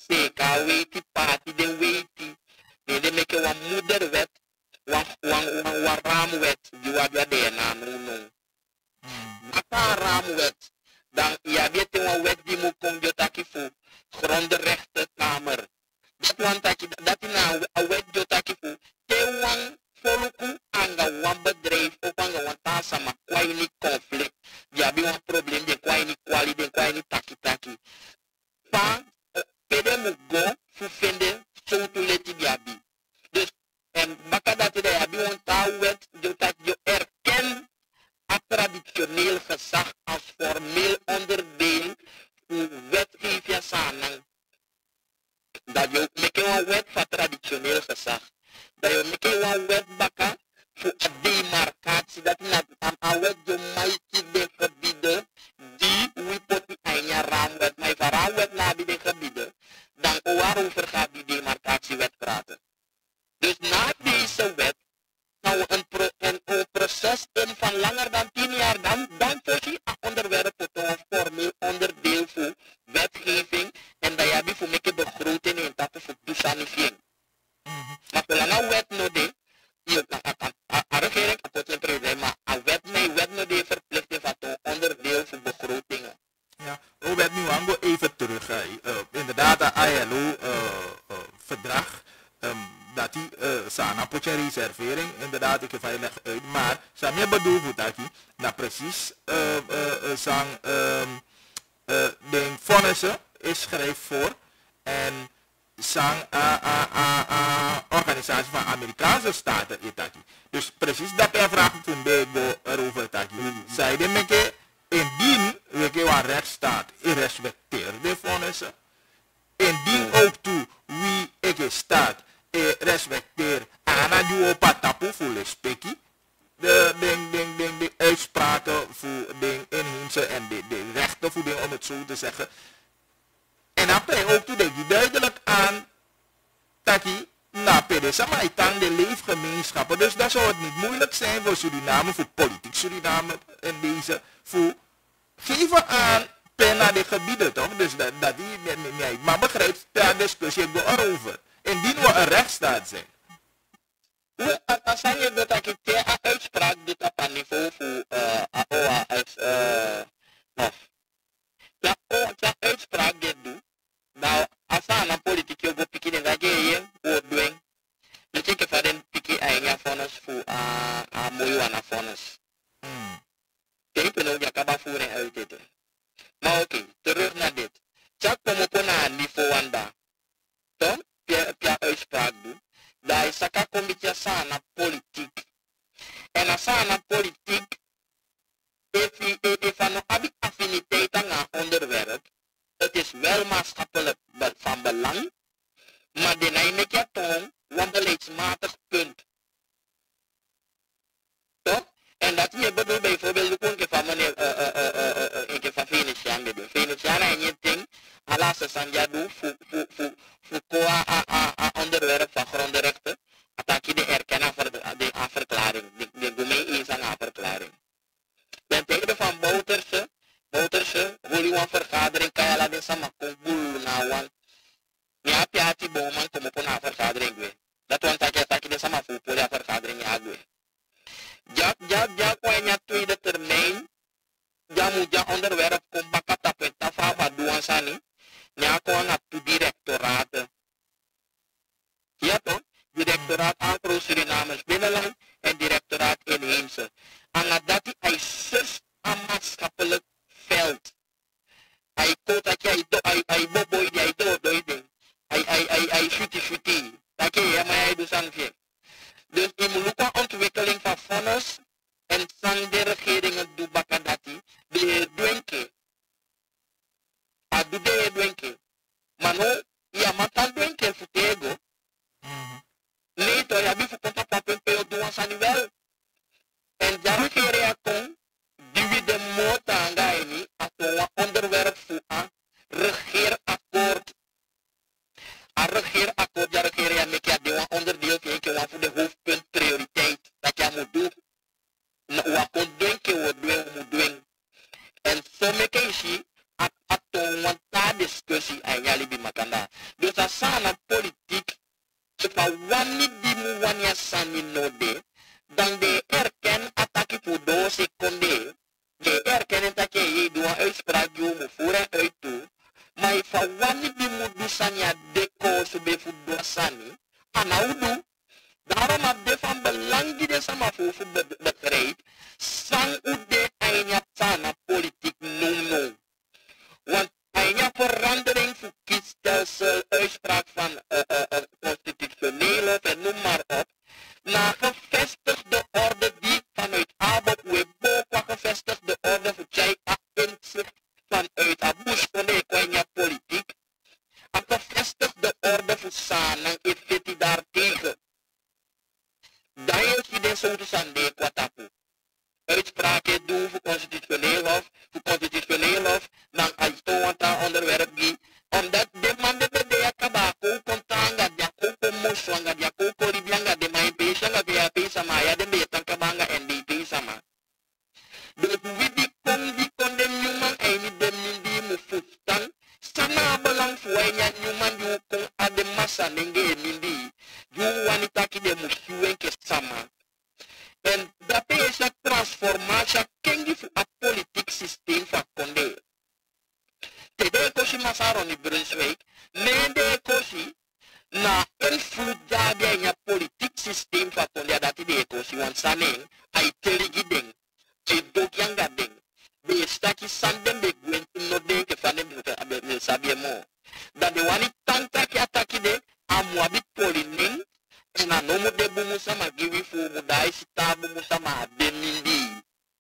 seka weti party den weti. De make one moederwet, one raamwet, die wat de na no. Maka raamwet, dan ja weet een wet die moet komen jotaki voor grondrechtenkamer. Dat want dat is nou een wet jotaki voor. Te wan voluku anga wan bedrijf of anga wan tasa ma kwai ni conflict. Ja bi wan probleem de kwai ni kwali de kwai ni taki. Pa pede mu go fu fende so to leti biabi. Dus en baka dat de ja bi wan ta wet jotaki jo erken a traditioneel gezag als formeel onderdeel van wetgeving sanang. Dat je make een wet van traditioneel gezag. Dat je make een wet baka voor een demarcatie. Dat is een wet die mij de gebieden die we poten aan je raamwet. Maar van raamwet naar die gebieden, dan waarover gaat die demarcatiewet praten. Dus na deze wet nou een proces in van langer dan 10 jaar, dan voorzien een onderwerp tot een formeel onderdeel voor wetgeving en dat je hebt voor een begroting en dat voor toesaniging. Maar zolang een wet nog de, een regering kan het probleem, maar een wet nog de verplichting van een onderdeel voor begrotingen. Ja, Robert, nu gaan we even terug. Inderdaad, de ILO-verdrag. Dat die sana potje reservering, inderdaad, ik leg uit, maar Samia bedoelt dat die precies sang de vonnissen is schrijf voor en sang organisatie van Amerikaanse staten is dat die. Dus precies dat hij vraagt toen bij erover dat die. Zij de meke indien we een rechtsstaat respecteert de vonnissen, indien ook toe wie ik staat respecteer aan die opa tapu voor de spekkie de uitspraken voor de inheemse en de rechten voor de om het zo te zeggen en dan ben je ook toe die duidelijk aan dat je na pedesa maar dan de leefgemeenschappen, dus dat zou het niet moeilijk zijn voor Suriname, voor politiek Suriname en deze voor geven aan naar de gebieden toch, dus dat die nee, maar begrijpt daar discussie erover. Indien we een rechtsstaat zijn. Als je dat ik een uitspraak doet op een niveau voor ja, uitspraak dit doet. Nou, als je een politiek op pikken dat je wordt doen. Dus ik heb een pikken eigen vonnis voor een mooie aan vonnis. Ik ben ook jakaba voeren uit dit. Maar oké, terug naar dit. Check kom op een niveau aan daar. Toch? Pia uitspraak doen. Dat is een comité sana politiek. En als sana politiek, if er nog affiniteit aan een onderwerp, het is wel maatschappelijk van belang, maar de neem je toon, want beleidsmatig punt. Toch? En dat je bedoelt bijvoorbeeld ook een van meneer, een van Venetiaan bedoel. Venetiaan en je ding, alles is aan jou doen voor onderwerp van grondrechten, dat je de erkennen voor de verklaring. De domein is een verklaring. Ben tegen van Bouterse, holy one vergadering, kan je laten samen komen na wan. Je hebt je die bomen komen op een vergadering. Dat want dat je de samen voor de vergadering je ja, kwanya tweede termijn, ja moet je onderwerp kom bakata penta fa duan sani, ja kon na tu directoraat. Ja toch? Directoraat Afro-Surinamers binnenland en directoraat inheemse. En dat hij zus aan maatschappelijk veld. Hij koot dat hij boboy die hij dooddoeide. Hij shuti. Dat je maar hij doet aan veel. Dus in de ontwikkeling van vonnis en van de regeringen doen bakadati, de heer Dwenke. Hij doet de heer Dwenke. Maar nu, ja, maar dan Dwenke voor tego. Nee, toch, ja, wie voor contact met een peo doen aan wel. En de regering kon, die we de motor aan gaan, als we een onderwerp voor een regeerakkoord. Een regeerakkoord, de regering met je die een onderdeel van voor de hoofdpunt prioriteit dat je moet doen. Wat kon denken we moet doen. En zo met je zie, at een discussie aan jullie bij makanda. Dus a sana politiek, fa wani di mu wani a sani no de, dan de erken ataki voor 2 seconden. De erken dat je doet uitspraak mu voeren uit toe. Maar fa wani di mu du sani a deko so be voor 2 sani. Anaudu. Daarom heb je van belang die de samafofu begrijpt, sang u de eindja sana politiek no. Want eindja verandering voor kiesstelsel, uitspraak van constitutioneel of en noem maar op, na gevestigde orde die vanuit Abok Webo qua gevestigde orde voor jij inzicht vanuit Abush van de eindja politiek, een gevestigde orde voor sana effectie daartegen. Dan is je de soort van de kwatapu. Uitspraken doen voor constitutioneel hof, dan als je een onderwerp die, omdat de man de kabako, kontanga, de koko moswanga, de koko libianga, de mijn peesanga, de peesama, ja de betan kabanga en de peesama. Dus wie die kon de nieuwman en niet de mindi mu voetstan, sana belang voor een nieuwman die kon aan de massa nenge mindi. You wanitaki de mushuwen ke sama. En dat is een transformatie kengi voor een politiek systeem van Conde. Tede kosi masaro ni Brunswijk, nende kosi na invloed jabi in een politiek systeem van Conde dat de kosi want sanen ai terigi ding, ai dokyanga ding. De staki sandem be gwen no ding ke fanem be sabie mo. Dat de wani tantaki ataki de amwabi polining. En dan noemen de boemusama giwi voor moedai sita boemusama demindi.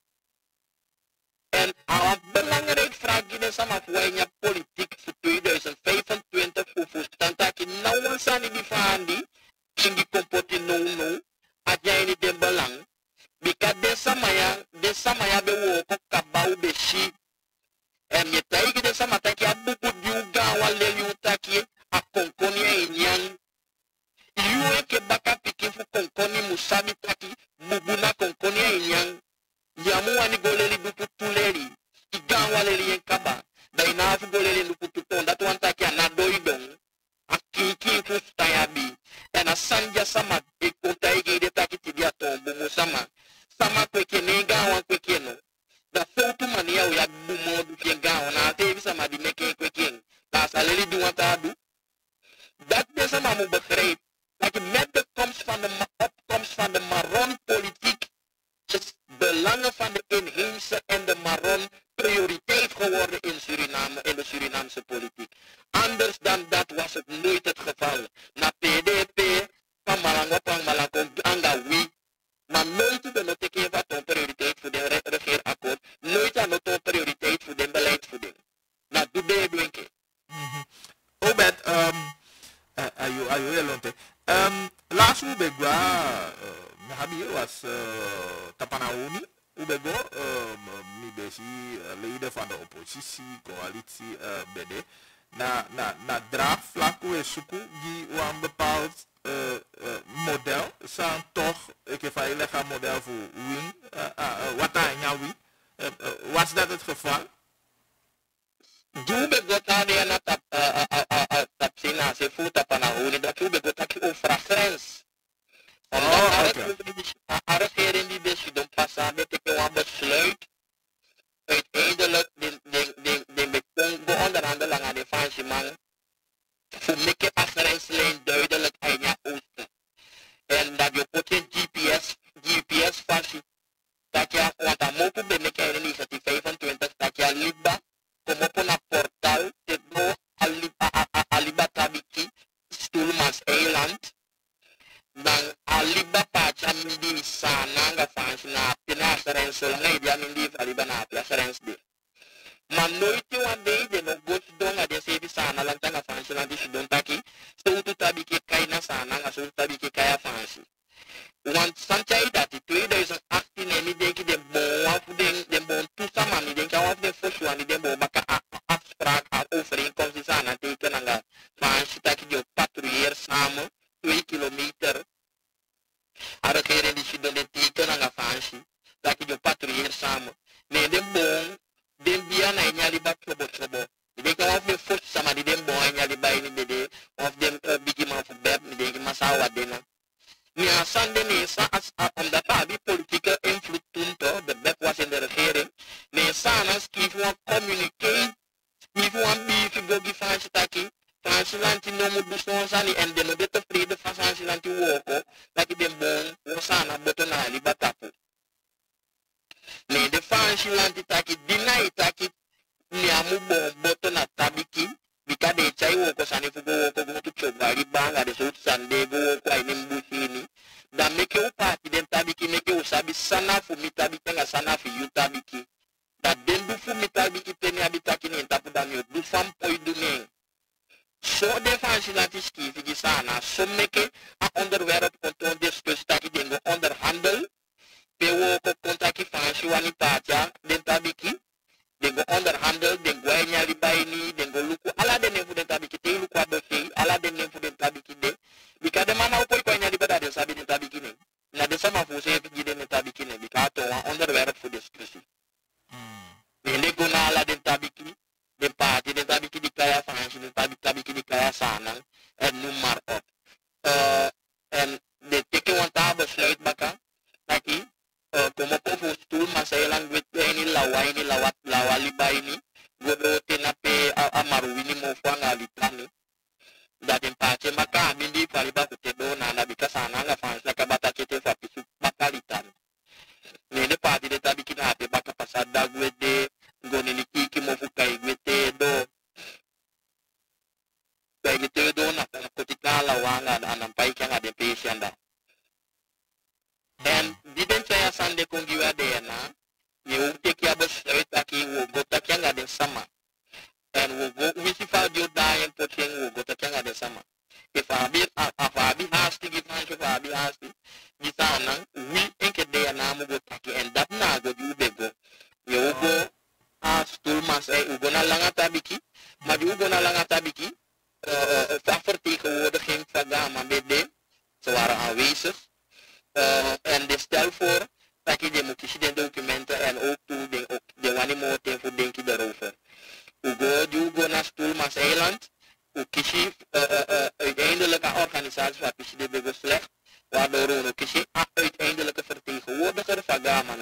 En een belangrijk vraag in de samenvoeging politiek voor 2025 voor voorstand dat je nou een sani die verhandi, in die kompoti no, had jij niet in belang. Because de samaya be woko kabau be shi. En je tegen de samataki a buku diuga wale liutaki a konkonia inyang. Yue ke baka pikin fu konkoni musabi taki bubuna konkoni enyang yamu wani goleri dupu tuleri igan waleri yen kaba da ina fu goleri dupu tuton datu wantaki anadoi dong akiki fu stayabi ena sanja sama ekonta ege de taki tidia tombo musama sama kweke nenga wan kweke no da fotu mania uya bumo du fienga wana tevi sama di meke kweke da saleri du wantadu dat de sama mu begrijp. Like met de opkomst van de Maron-politiek is belangen van de inheemse en de Maron prioriteit geworden in Suriname, in de Surinaamse politiek. Anders dan dat was het nooit het geval. Na PDP, van Malangopang, Malangong, Angawi, maar nooit de notekeen wat een prioriteit voor de regeerakkoord, nooit aan de prioriteit voor de beleidsvoeding. Nou, doe de dwenke. Obed, ayo elonte. Laatst ubegwa habi was Tapanaoni ubego mi besi leider van de oppositie coalitie BD na draag vlak we zoeken die een bepaald model zijn toch ik heb een model voor win wat daar nou wie was dat het geval? Jube gotade na tapsina se futa Panahoni dat jube gotaki o fragrens. A regering die dus dan passa met een besluit uiteindelijk de onderhandeling aan de fansieman voor mikke afgrenslijn duidelijk aan je oosten. En dat je pot een GPS fasie dat je want dan mogen we mikke in initiatief 25 dat je liba kom op een portaal te go aliba tabiki Stoelmans eiland dan aliba pacha mindi sananga fansi na pina serensel ngai dia mindi aliba na pia serensde man nooit je wande de no go don ade se sana lang tanga fansi lang di don taki so tu tabiki kai na sana nga so tabiki kai fansi want sanchai dat 2018 emi denki de bon wafu de bon tu sama mi denki wafu de fosu ani de bon baka afspraak overeenkomst is aan tekenen nga fansi taki de patrouiller samen 2 kilometer a regering die sidon de tekenen nga fansi taki de patrouiller samen ne de bon den bia na nyali ba chobo chobo de ka wafu de fosu sama di de bon nyali ba ni de of dem bigi man voor beb mi denk ma sa wadena mi asande ni sa omdat abi politieke invloed toen toch de beb was in de regering ne sana skief wan communicate skief wan bi fi gogi fansi taki fansi lanti no mu duson sani en de no de tevreden van fansi lanti woko taki dem bon sana botonali batapu ne de fansi lanti taki dinai taki ni amu bon botona tabiki bika de chai woko sani fugo woko go to chobari banga de so sande go woko ai nimbusini da meke o party den tabiki meke o sabi sana fu mitabiki nga sana fu yutabiki da dendu fu mitabiki teni abitaki ni tapu da mi du fam poi du ne so de fansi lati ski figi sana so meke a onderwerp konton discussie taki dengo onderhandel pe woko kontaki fansi wani pacha den tabiki dengo onderhandel dengo enya libaini dengo luku ala de nefu den tabiki te luku adofi ala de nefu den tabiki de bika de mana opoi ko enya libada de sabi den tabiki ne na de sama fu se figi den tabiki ne bika to onderwerp voor discussie ne lego na ala den tabiki den party den tabiki di kaya fansi den tabiki di kaya sanang en noem maar op en de teke want daar besluit baka taki como povo stoel maar zij lang wit ini lawat lawali baini godo tenape amaruini mo fanga litani dat in pace maka bindi pariba kutedo na bika sana nga fans na kabata chete fa pisu makalitan ne de party de tabiki na te baka pasada gwede goni ni kiki mo fukai gwete do gwete do na kotikala wanga anampai kanga de patienda en didn't say a Sunday kungiwa de na you take your bus taki wo go takanga de sama and wo go wisi fa jo da en pochen wo go takanga de sama if abi has to give man for abi has to bisana we enke de na mo go taki and that na go you be go you go as to mas e go na langa tabiki ma ju go na langa tabiki fa vertegenwoordiging van gama bede ze waren aanwezig en de stel voor dat je de moet kiezen de documenten en ook toe de wanneer moet voor denk je daarover. U go naar Stoelmans Eiland, u kies uiteindelijke organisatie waar kies de bego slecht, waardoor u kies uiteindelijke vertegenwoordiger van Gama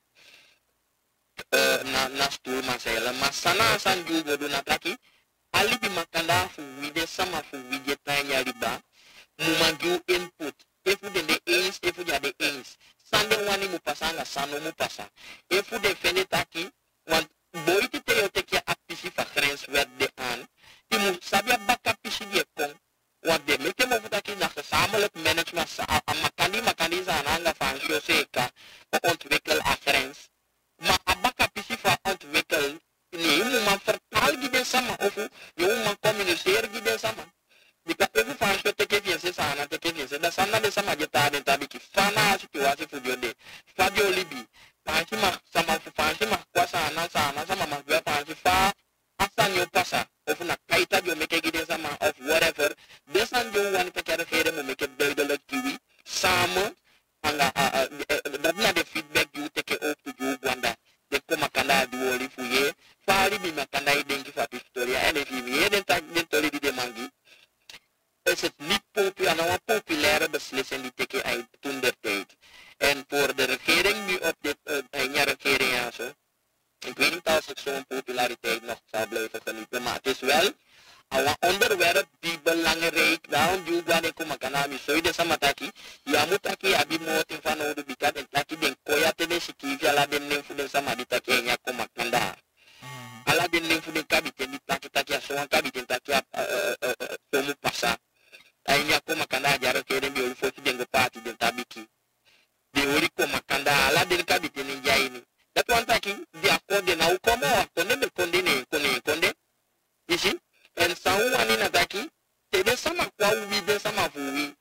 na Stoelmans Eiland. Maar sana san ju go doen ataki, alibi makanda fu wide sama fu wide tanya riba, mumanju input. If you de eens, if you de eens. Sande wani mu pasa nga sano mu pasa. If you defende taki, want boy ti te yo teki apisi fa grens werd de aan. Ti mu sabia baka pisi die kong. Want de meke mo futaki na gezamenlijk management sa makani zananga van Joseka ontwikkel a grens. Maar abaka pisi fa ontwikkel. Nee, je moet man vertaal gide sama of je moet man communiceren gide sama. Because every function take fiance sana take fiance da sana de sama jeta de tabiki fana situasi fudio de fadio libi panchi ma sama fanchi ma kwa sana sama ma gwa panchi fa asan yo pasa of na kaita yo make gide sama of whatever this and you want to care here mo make beidele kiwi sama anga that na the feedback you take up to you wanda de koma kanda di woli fuye fa libi makanda idenki fa historia and if you den tak den tori di de mangi is het niet een populaire beslissing die teken uit toen der tijd. En voor de regering nu op dit regering ja zo. Ik weet niet of ik zo'n populariteit nog zou blijven genieten, maar het is wel een onderwerp die belangrijk daarom juga de kuma kanami so ide sama taki ya mutaki abi moti van odu bikat en taki den koya tede sikivi ala den nemfu den sama di taki enya kuma kanda ala den nemfu den kabite di taki aso kabite taki somu pasa enya kuma kanda jaro kere bi olfoti den go party den tabiki de ori kuma kanda ala den kabite ni jaini that one taki di akode na ukomo akode be konde ne konde isi en sauwani na taki tede sama kwa uwi de sama fuwi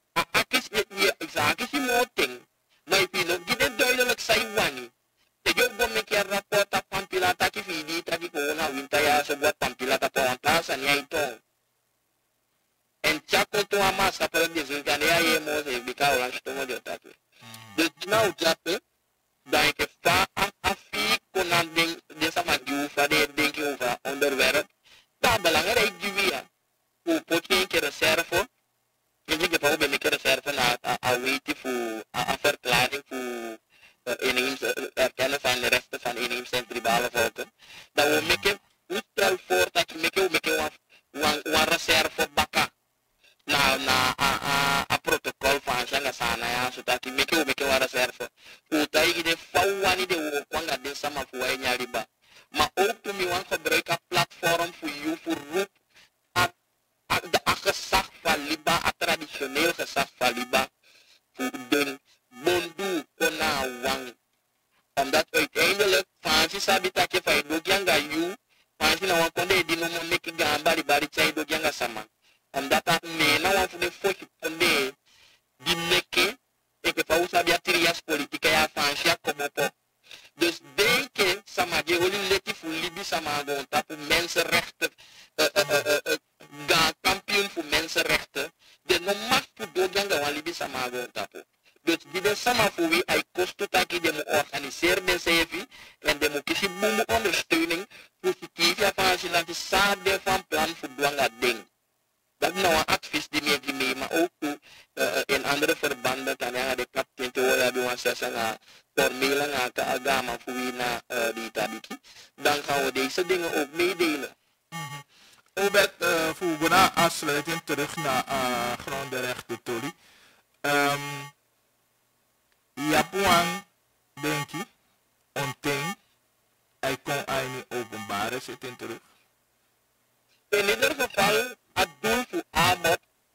akisi moting mai pino gide doilelek saiwani te jogo meke rapporta pampila taki fidi taki kona winta ya sebuah pampila tapo antasan ya itu en chako to amasa per disulkan ya ye mo se bika orang stomo jotatu de now jape dan ke fa afi konan de sama jufa de denki over onderwerp da belangrijk juga ya potje keer reserve. Je hebt ook een reserve naar weten voor een verklaring voor erkennen van de rechten van inheemse en tribale volken. Dat we maken, hoe stel voor dat je maken een reserve bakken. Nou, na een protocol van Shangasana, ja, zodat je maken een reserve. Hoe dat je de vouwen de wanga de sama voor een jaar riba. Maar ook toen je gebruiken platform voor je voor roep. De gezag van Liba, het traditioneel gezag van Liba, voor de bondu kona wang. Omdat uiteindelijk, fancy sabi dat je van dogyanga you, fancy na wakonde di no mo meki gamba bari chai dogyanga sama. Omdat dat mena wan voor de fosje konde di meke, ik pa usabi atirias politica ya fancy akobopo. Dus denken sama je holi leti voor Libi sama gon tapu mensenrechten. Kampioen voor mensenrechten. De no mag voor doodjanga wan Libi samago tapo. Dus die de sama voor wie hij kost taki de mo organiseren de CV en de mo kisi boom ondersteuning positief ja van als je laat de van plan voor dwanga ding. Dat is nou een advies die meer die mee, maar ook in andere verbanden kan je de kapitein te horen hebben want ze zeggen formele ngaka agama voor wie na die tabiki. Dan gaan we deze dingen ook meedelen. Obed, voor we aansluiting terug naar grondrechten Tori. Japan, denk je, onting, hij kon eigenlijk openbare zitten terug. In ieder geval, het doel voor ABOP,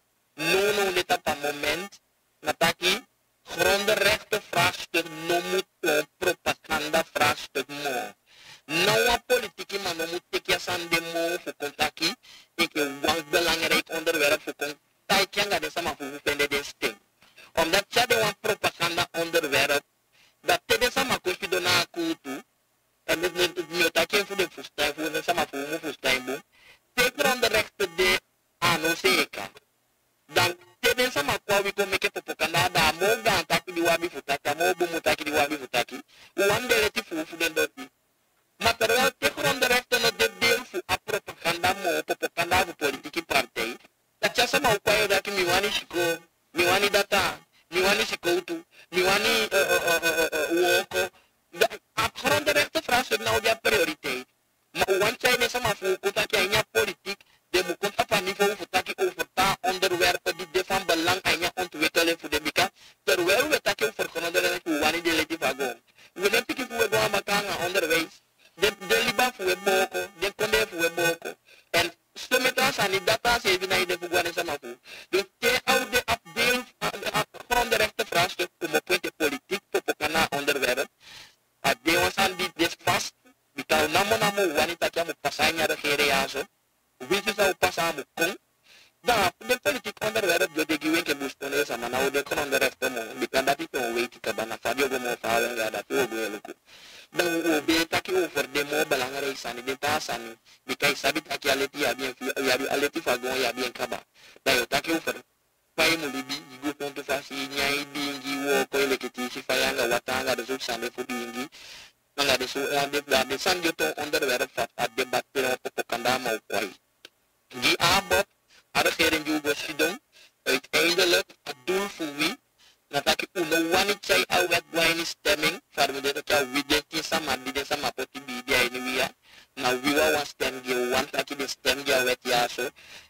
no dit op een moment, nataki, grondrechten vraagstuk, no moet propaganda vraagstuk, no. Nou, een politieke man moet tekenen aan de mo voor contactie. Ik heb belangrijk onderwerp voor contactie en dat is allemaal voor vinden de sting. Omdat je de een propaganda onderwerp, dat is allemaal kost je naar kutu. En dit is niet dat je voor de voestijn, voor de allemaal voor de voestijn doen. Teken onderrechten de ANOCECA. Dan is allemaal kwa we komen met propaganda, daar mo gaan taki die wabi futaki, mo bomu taki die wabi futaki. Wande leti voor de doti. Maar terwijl de grondrechten het deel voor propaganda voor politieke partij, dat je sama ukwayo dat miwani shiko, miwani data, miwani shikoutu, miwani woko, grondrechten vragen nou die prioriteit. Maar want jij ne sama voor kutaki anya politiek, de moet op een niveau voor taki over ta onderwerpen die de van belang anya ontwikkelen voor de mika, terwijl we taki over grondrechten voor wani de leti vago. We zijn pikken voor we makanga onderwijs. De Liban voor we boko, de Conde voor we boko. En stometras aan die data zeven naar de Fugwane Samafu. Dus te oude afdeel grondrechten vraagstuk om op punt de politiek propaganda onderwerp. Het deel was aan die des vast. Die kan namo wanita kya mo pasanya regering ya zo. Wie zou passen mo kon. Dan de politiek onderwerp do de giwenke bustone sama na de grondrechten mo. Die kan dat niet weten kabana Fabio go mo falen ga dat o go dan we taki over de mo belangrijk zijn de tasan die kai sabi taki aleti ya bien aleti fagon ya bien kaba dan yo taki over pai mo libi go ponto fasi nyai dingi wo ko elekiti si fayanga watanga de zo sande fu dingi nanga de so de san yo to onderwerp vat at debatte op kanda mo koi die abot regering jugo sidon uiteindelijk het doel voor wie nataki uno wani chai awet wani stemming farme de ka wideti sama bide sama poti bidia ini wia na wiwa wan stem ge wan taki de stem ge awet ya so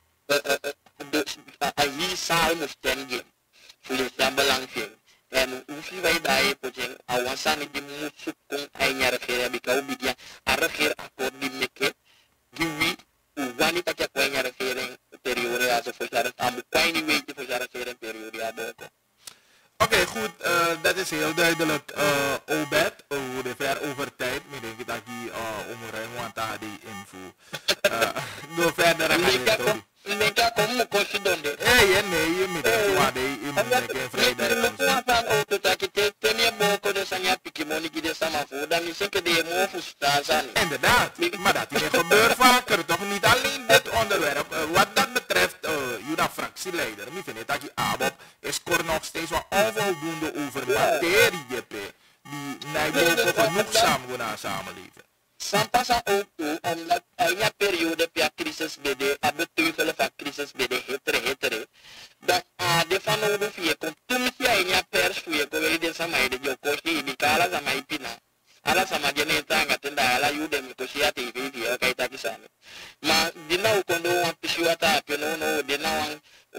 a hi sai mo stem ge fulle belang fi en ufi vai dai poteng awansan di musuk kong ai nyara fere bi ka bidia a regir akor di meke giwi wani taki ko nyara fere periode as for jare am tiny way for jare fere periode aboko. Oké, goed, dat is heel duidelijk. Obed, de ver over tijd. Ik denk dat die omrij want daar die info. Door verder gaan we Ik denk dat ik moet kosten doen. Nee, je moet waar die in de vrijdag. Ik moet van auto dat je tenir boko de sanya pikimoni die de sama voor. Dan is ik de mo voor staan. Inderdaad, maar dat is gebeurt vaker. Toch niet alleen dit onderwerp. Wat dat betreft, Juda fractieleider, ik vind het dat je ABOP is nog steeds wat onvoldoende over materie die Nijboven genoegzaam wordt aan samenleven. Sampasa ook toe, omdat in een periode per crisis bede, a beteugelen van crisis bede, het hetere. Dat de van odo fie kon tumsi ai nya pers fie ko veli de sama ide joko shi di kala sama ipina. Ala sama jene tanga tenda ala yude mi ko siate ivi kai taki sana. Ma dinau kondo wa pisiwata peno no dinau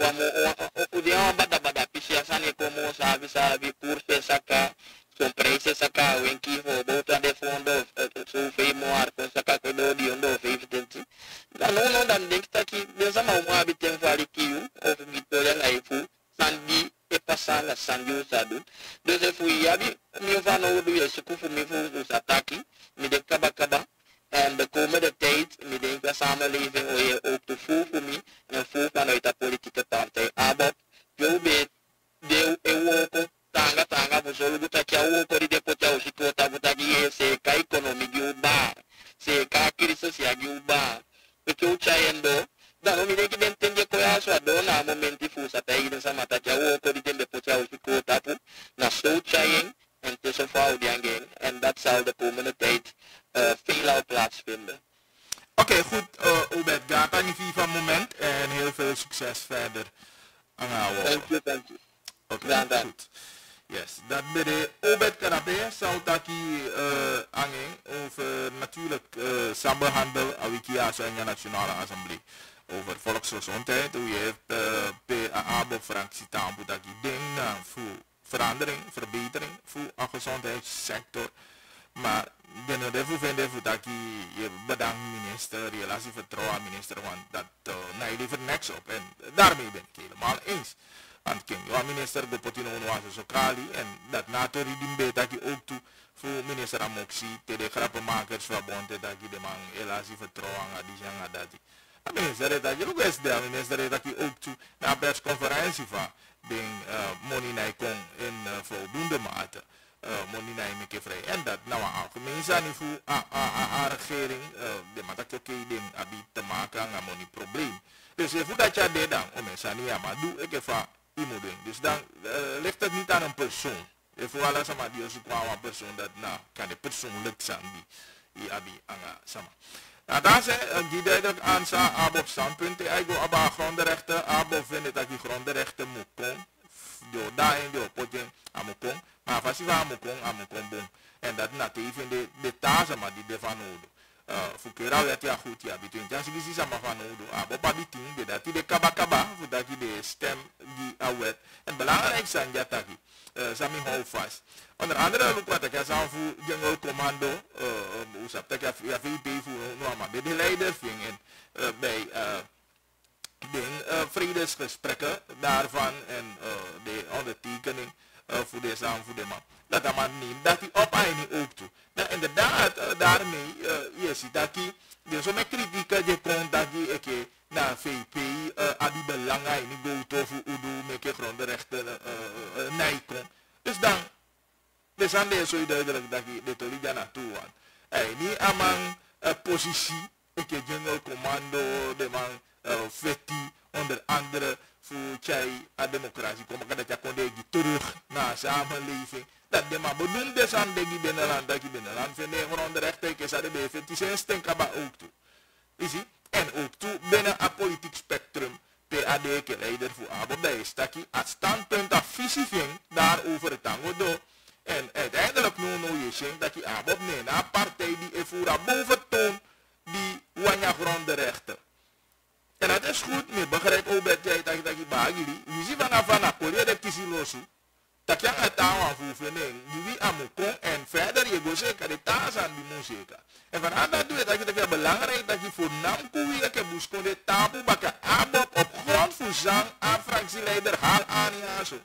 wa dia bada pisia sane como sabe curso saka comprese saka wenki ho bota de fondo so fei moar ko saka ko do di ondo fei fitenti da no dan denk taki de sama mo abiten fali kiu of Victoria laifu sandi e passala sandio sadu de se fu yabi mi fa no do ye sikufu mi fu sataki mi de kaba en de komende tijd mi denk dat samenleving ook te voel voor mij en voel vanuit de politieke partij ABOP yo be de ewoko tanga buzolo butakia woko di depotia usikota butagie se ka economy gi uba se ka kriso si agi uba porque o chayendo da no mi denk den tende ko ya so dona momenti fu sa tai den sama takia woko di depotia usikota pu na so chayen en tussen vrouw die aangaan en dat zal de komende tijd veel plaatsvinden. Oké, goed, Obed, gaat aan je FIFA moment en heel veel succes verder. Dank je. Oké, goed. Yes, dat bij de Obed Karabe zou taki aangaan over natuurlijk samenhandel Awikia en Nationale Assemblée. Over volksgezondheid, hoe je hebt PAABO fractie tampo taki ding voor verandering, verbetering voor een gezondheidssector. Maar de defu vinden dat je bedankt minister, relatie vertrouwen minister, want dat nee, die niks op. En daarmee ben ik helemaal eens. Want je minister go potino was zo kali en dat natori dimbe dat je ook toe voor minister Amoxie, te de grappenmakers verbond dat je de man relatie vertrouwen aan die zijn dat die. Minister dat je ook eens de minister dat je ook toe naar persconferentie van ding money nee kon in voldoende mate. Money nee me vrij en dat nou algemeen zijn voor aan regering de matak oké ding abi te maken aan money probleem. Dus voor dat je deed dan om mensen niet maar doe ik even iemand ding. Dus dan ligt het niet aan een persoon. Voor alles maar die zoeken aan een persoon dat nou kan de persoonlijk zijn die abi aan sama. Nou, daar zijn die duidelijk aan zijn ABOP standpunten. Hij gaat op grondrechten. ABOP vindt dat die grondrechten moet komen. Door daarin, door potje aan moet komen. Maar als je aan moet komen, en dat natuurlijk in de tazen, maar die ervan nodig. Voor kera werd ja goed, ja, between jansi die is allemaal van nodig. ABOP die ting, dat die de kaba, voor dat je de stem die awet. En belangrijk zijn ja taki. Sami hou vast. Onder andere ook wat ik zou voor jungle commando, hoe zou ik ja VP voor normaal de leider vingen bij de vredesgesprekken daarvan en de ondertekening voor deze aan voor de man. Dat dat man neemt, dat hij op en ook toe. Nou inderdaad, daarmee je ziet dat hij dus zo met kritiek je komt dat je naar VP aan die belangen niet go to voor udo met je grondrechten nijken. Dus dan dus aan deze zo duidelijk dat je de tolie daar naartoe want. Niet aan mijn positie, ik heb jungle commando, de man vetti, onder andere voor jij aan democratie komen, dat je kon terug naar samenleving. Dat de man benoemd is aan de binnenland, dat je binnenland vindt je grondrechten, ik is aan de BV, die zijn kaba ook toe. Is ie? En ook toe binnen een politiek spectrum. PAD leider voor ABOP, dat is dat je het standpunt dat visie vindt daarover het tango door. En uiteindelijk nu je ziet dat je ABOP neemt een partij die ervoor boventoon die wanja grondrechten. En dat is goed, maar begrijp ook dat je bagili. Je ziet vanaf een korea de kiesie losu. Dat je het aan voelen, die wie aan moet komen en verder je gaat zeker de taas aan die moet zeker. En vanuit dat doe je dat je belangrijk dat je voor naam koeien dat je moest komen de taboe bakken ABOP op grond van zang aan fractieleider haal aan ja zo.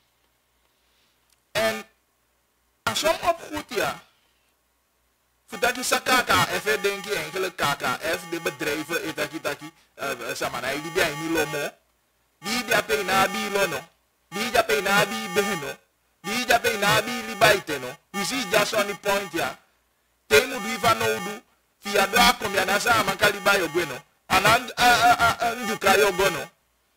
En als je op goed ja. Voordat je zegt KKF, denk je enkele KKF, de bedrijven, samanai die bij niet lomo, die jape na bi lono, die jape na bi beheno, die jape na bi libaiteno. You see just on the point ya. Temu du ifa no du, via do akom ya na sa man kaliba yo gweno, anan njuka yo gono.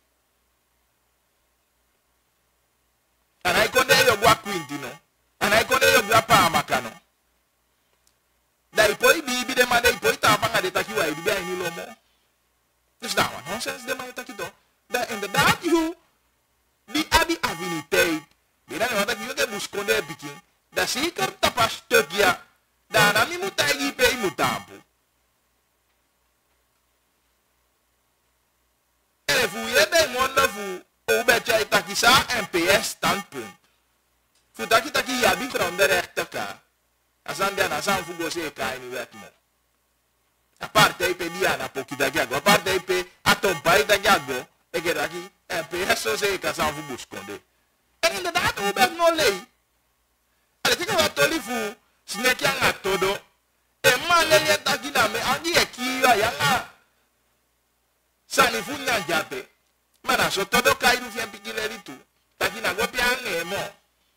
Anai konde yo gwa quintino, anai konde yo gwa pa makano. Dai poi bibi de mane poi tapanga de taki wa ibi ai ni lomo. Dus nou, nonsense de mane taki do. dat inderdaad je die affiniteit, die dan wat ik je moest konden bikin, dat zeker tapa stukje, daarna mi moet hij bij moet tampo. En voor je bij monden voor obetje takisa NPS standpunt. Voor dat je taki ja die gronde rechter ka. Asan dan asan voor goze ka in wet mo. Aparte pe dia na poki da gago, aparte pe atombai da gago. Ik heb aquí NPS zo zeker asan voor buskonde. En inderdaad obet no lei. Ale tika wat toli voor sneki anga todo. E man le taki na me angi ekiwa yanga. Sani fu nyanjate. Mana so todo kai du fien pikileri tu. Taki na go piange mo.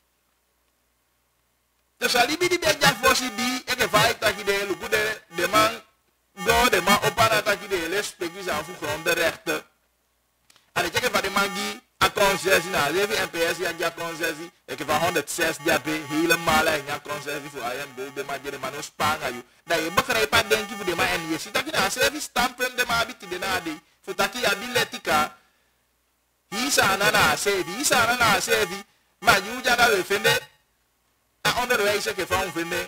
Dus alibi di beja fosi di eke vai taki de luku de man go de man opana taki de les pekis aan voor grond de rechten. En ik van de man die a concessie na leven NPS ja concessie. Ik van 106 ja be helemaal en ja concessie voor I am go de man de man spanga you. Dat je begrijpt denk je voor de man en je ziet dat je na service standpunt de man habit de na de voor taki ya biletika. Hisa na sevi, maar je moet we vinden. En onderwijs ik van vinden.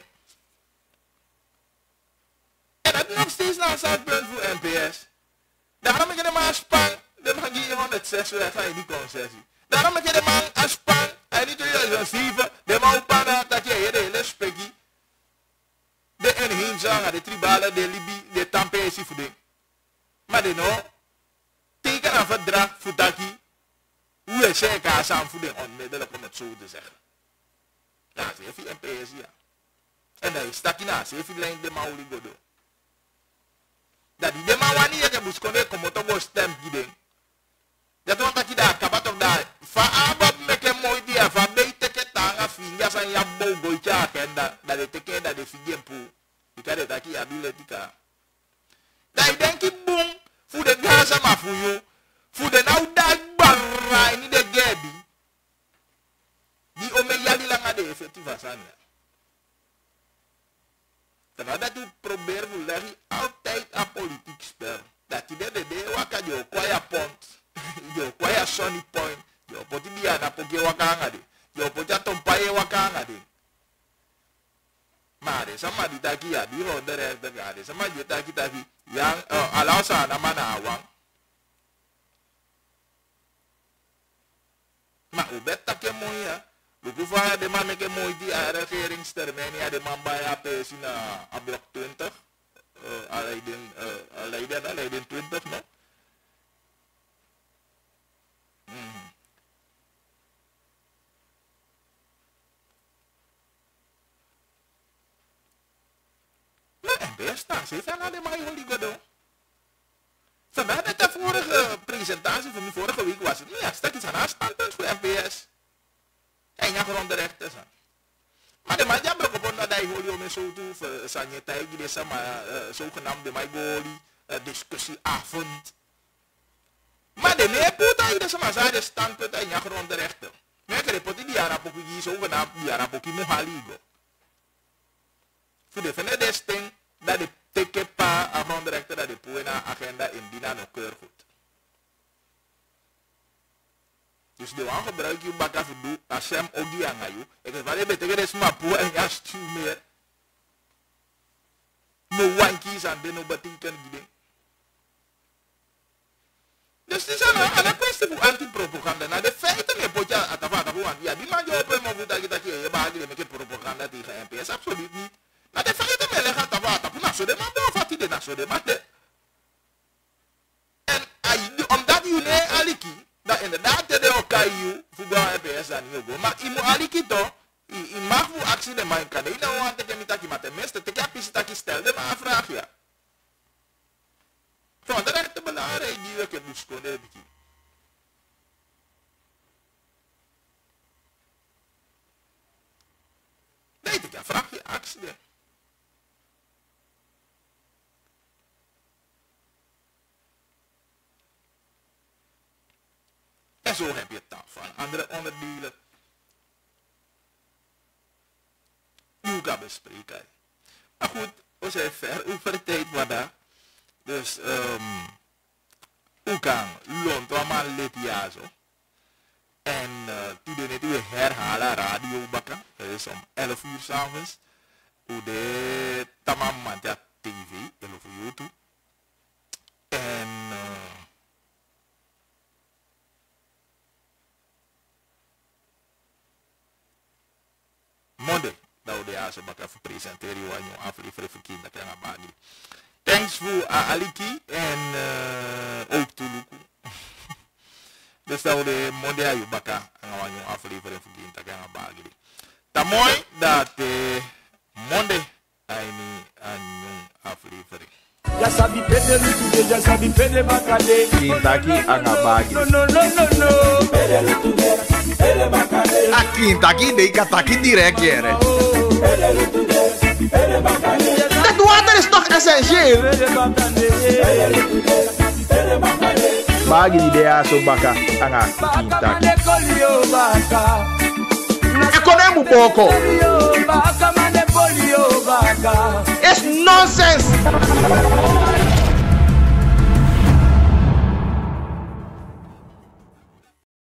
En dat nog steeds naar standpunt voor NPS. Daarom ik de man spang, de man die 106 weg ga je die concessie. Daarom ik de man als spang, en niet een 7, de man opana dat je de hele spekkie. De enheen zang, de tribalen, de Libi, de Tampesi voor ding. Maar de no, teken een verdrag voor taki. Hoe is zij kaas aanvoeding onmiddellijk om het zo te zeggen. Ja, ze heeft NPS, ja. En dan is dat na, ze heeft lijn de mauli godo. Dat die de man wanneer je moest komen, kom op een stem giden. Dat want dat je daar kabat op daar. Van abab met een mooi dia, van beter ketanga vingas en ja bogoitje agenda. Dat de teken dat de figien poe. Ik kan het dat je abiletika. Dat je denk je boom, voor de gaza maar voor jou. Voor de nou dag barra in de gebi. Die ome yali lang ade effectief asanya. Terwijl dat u probeert te leggen altijd een politiek spel. Dat je de waka je kwaya pont. Je kwaya sunny point. Je poti dia na poke waka ngade. Je poti atompaye waka ngade. Maar sama di taki ya di ronde rechter ngade. Sama je taki yang alausa na mana awang. Maar u bent dat je mooi ja. Lukuva de man met een mooi die regeringstermijn ja de man bij APS in blok 20. Alleen 20 no. Maar NPS staat ze van de man die godo. Vandaar dat de vorige presentatie van de vorige week was het. Ja, stak iets aan haar standpunt voor NPS. En ja, gewoon de rechter zijn. Maar de man die hebben gevonden dat hij hoorde om zo toe, zijn tijd die deze zogenaamde Maigoli discussieavond. Maar de neerpoot hij deze maar zijn standpunt en ja, gewoon de rechter. Maar ik report die Arapoki die zogenaamd die Arapoki Mohaligo. Voor de van de sting dat de tekepa aan de rechter dat de poena agenda in Dina nog keur goed. Dus de waan gebruik je baka voor doen als hem ook die aan je. Ik heb wel beter dat is maar poe en ja stuur meer. No one kies aan de no betekenen die. Dus die zijn alle kwestie voor anti-propaganda. Nou de feiten je potje atavata voor aan ja die man je op een moment dat je baagje met propaganda tegen NPS absoluut niet. Nou de feiten me leggen atavata voor naso de man boven die de naso de man de. En omdat je nee aliki dat inderdaad de okayu voor NPS dan niet. Maar je moet aliki toch je mag voor actie de man kan. Je nou want ik niet maar tenminste te kapjes dat je stelde maar een vraag ja. Van de rechte belangrijk die we kunnen scoren. Nee, ik vraag je actie. En zo heb je tal van andere onderdelen. Nu kan bespreken. Maar goed, we zijn ver over de tijd wat daar. Dus Hoe kan Lontrama Letiazo. En toen we herhalen radio bakken. Dat is om 11 uur s'avonds. Hoe de Tamamantja TV. 11 uur toe. En Monday. Dat we de azen bakken presenteren. Je aan aflevering verkeerd. Dat kan je. Thanks voor Aliki en ook Tuluku. Dus dat we de Monday aan je bakken. En we gaan aflevering verkeerd. Dat kan je. Het is mooi dat Monday aan je aflevering. Ya sabi pede lutude, ya sabi pede bakade. Kintaki angabagi. No. Pede lutude, pede bakade. A Kintaki de Kataki direct jere. Pede lutude, pede bakade. Dat water is toch essentieel? Pede bakade. Pede lutude, pede bakade. Bagi di dea so baka anga Kintaki. Bakade kolio baka. E con emu poco. Kolio baka.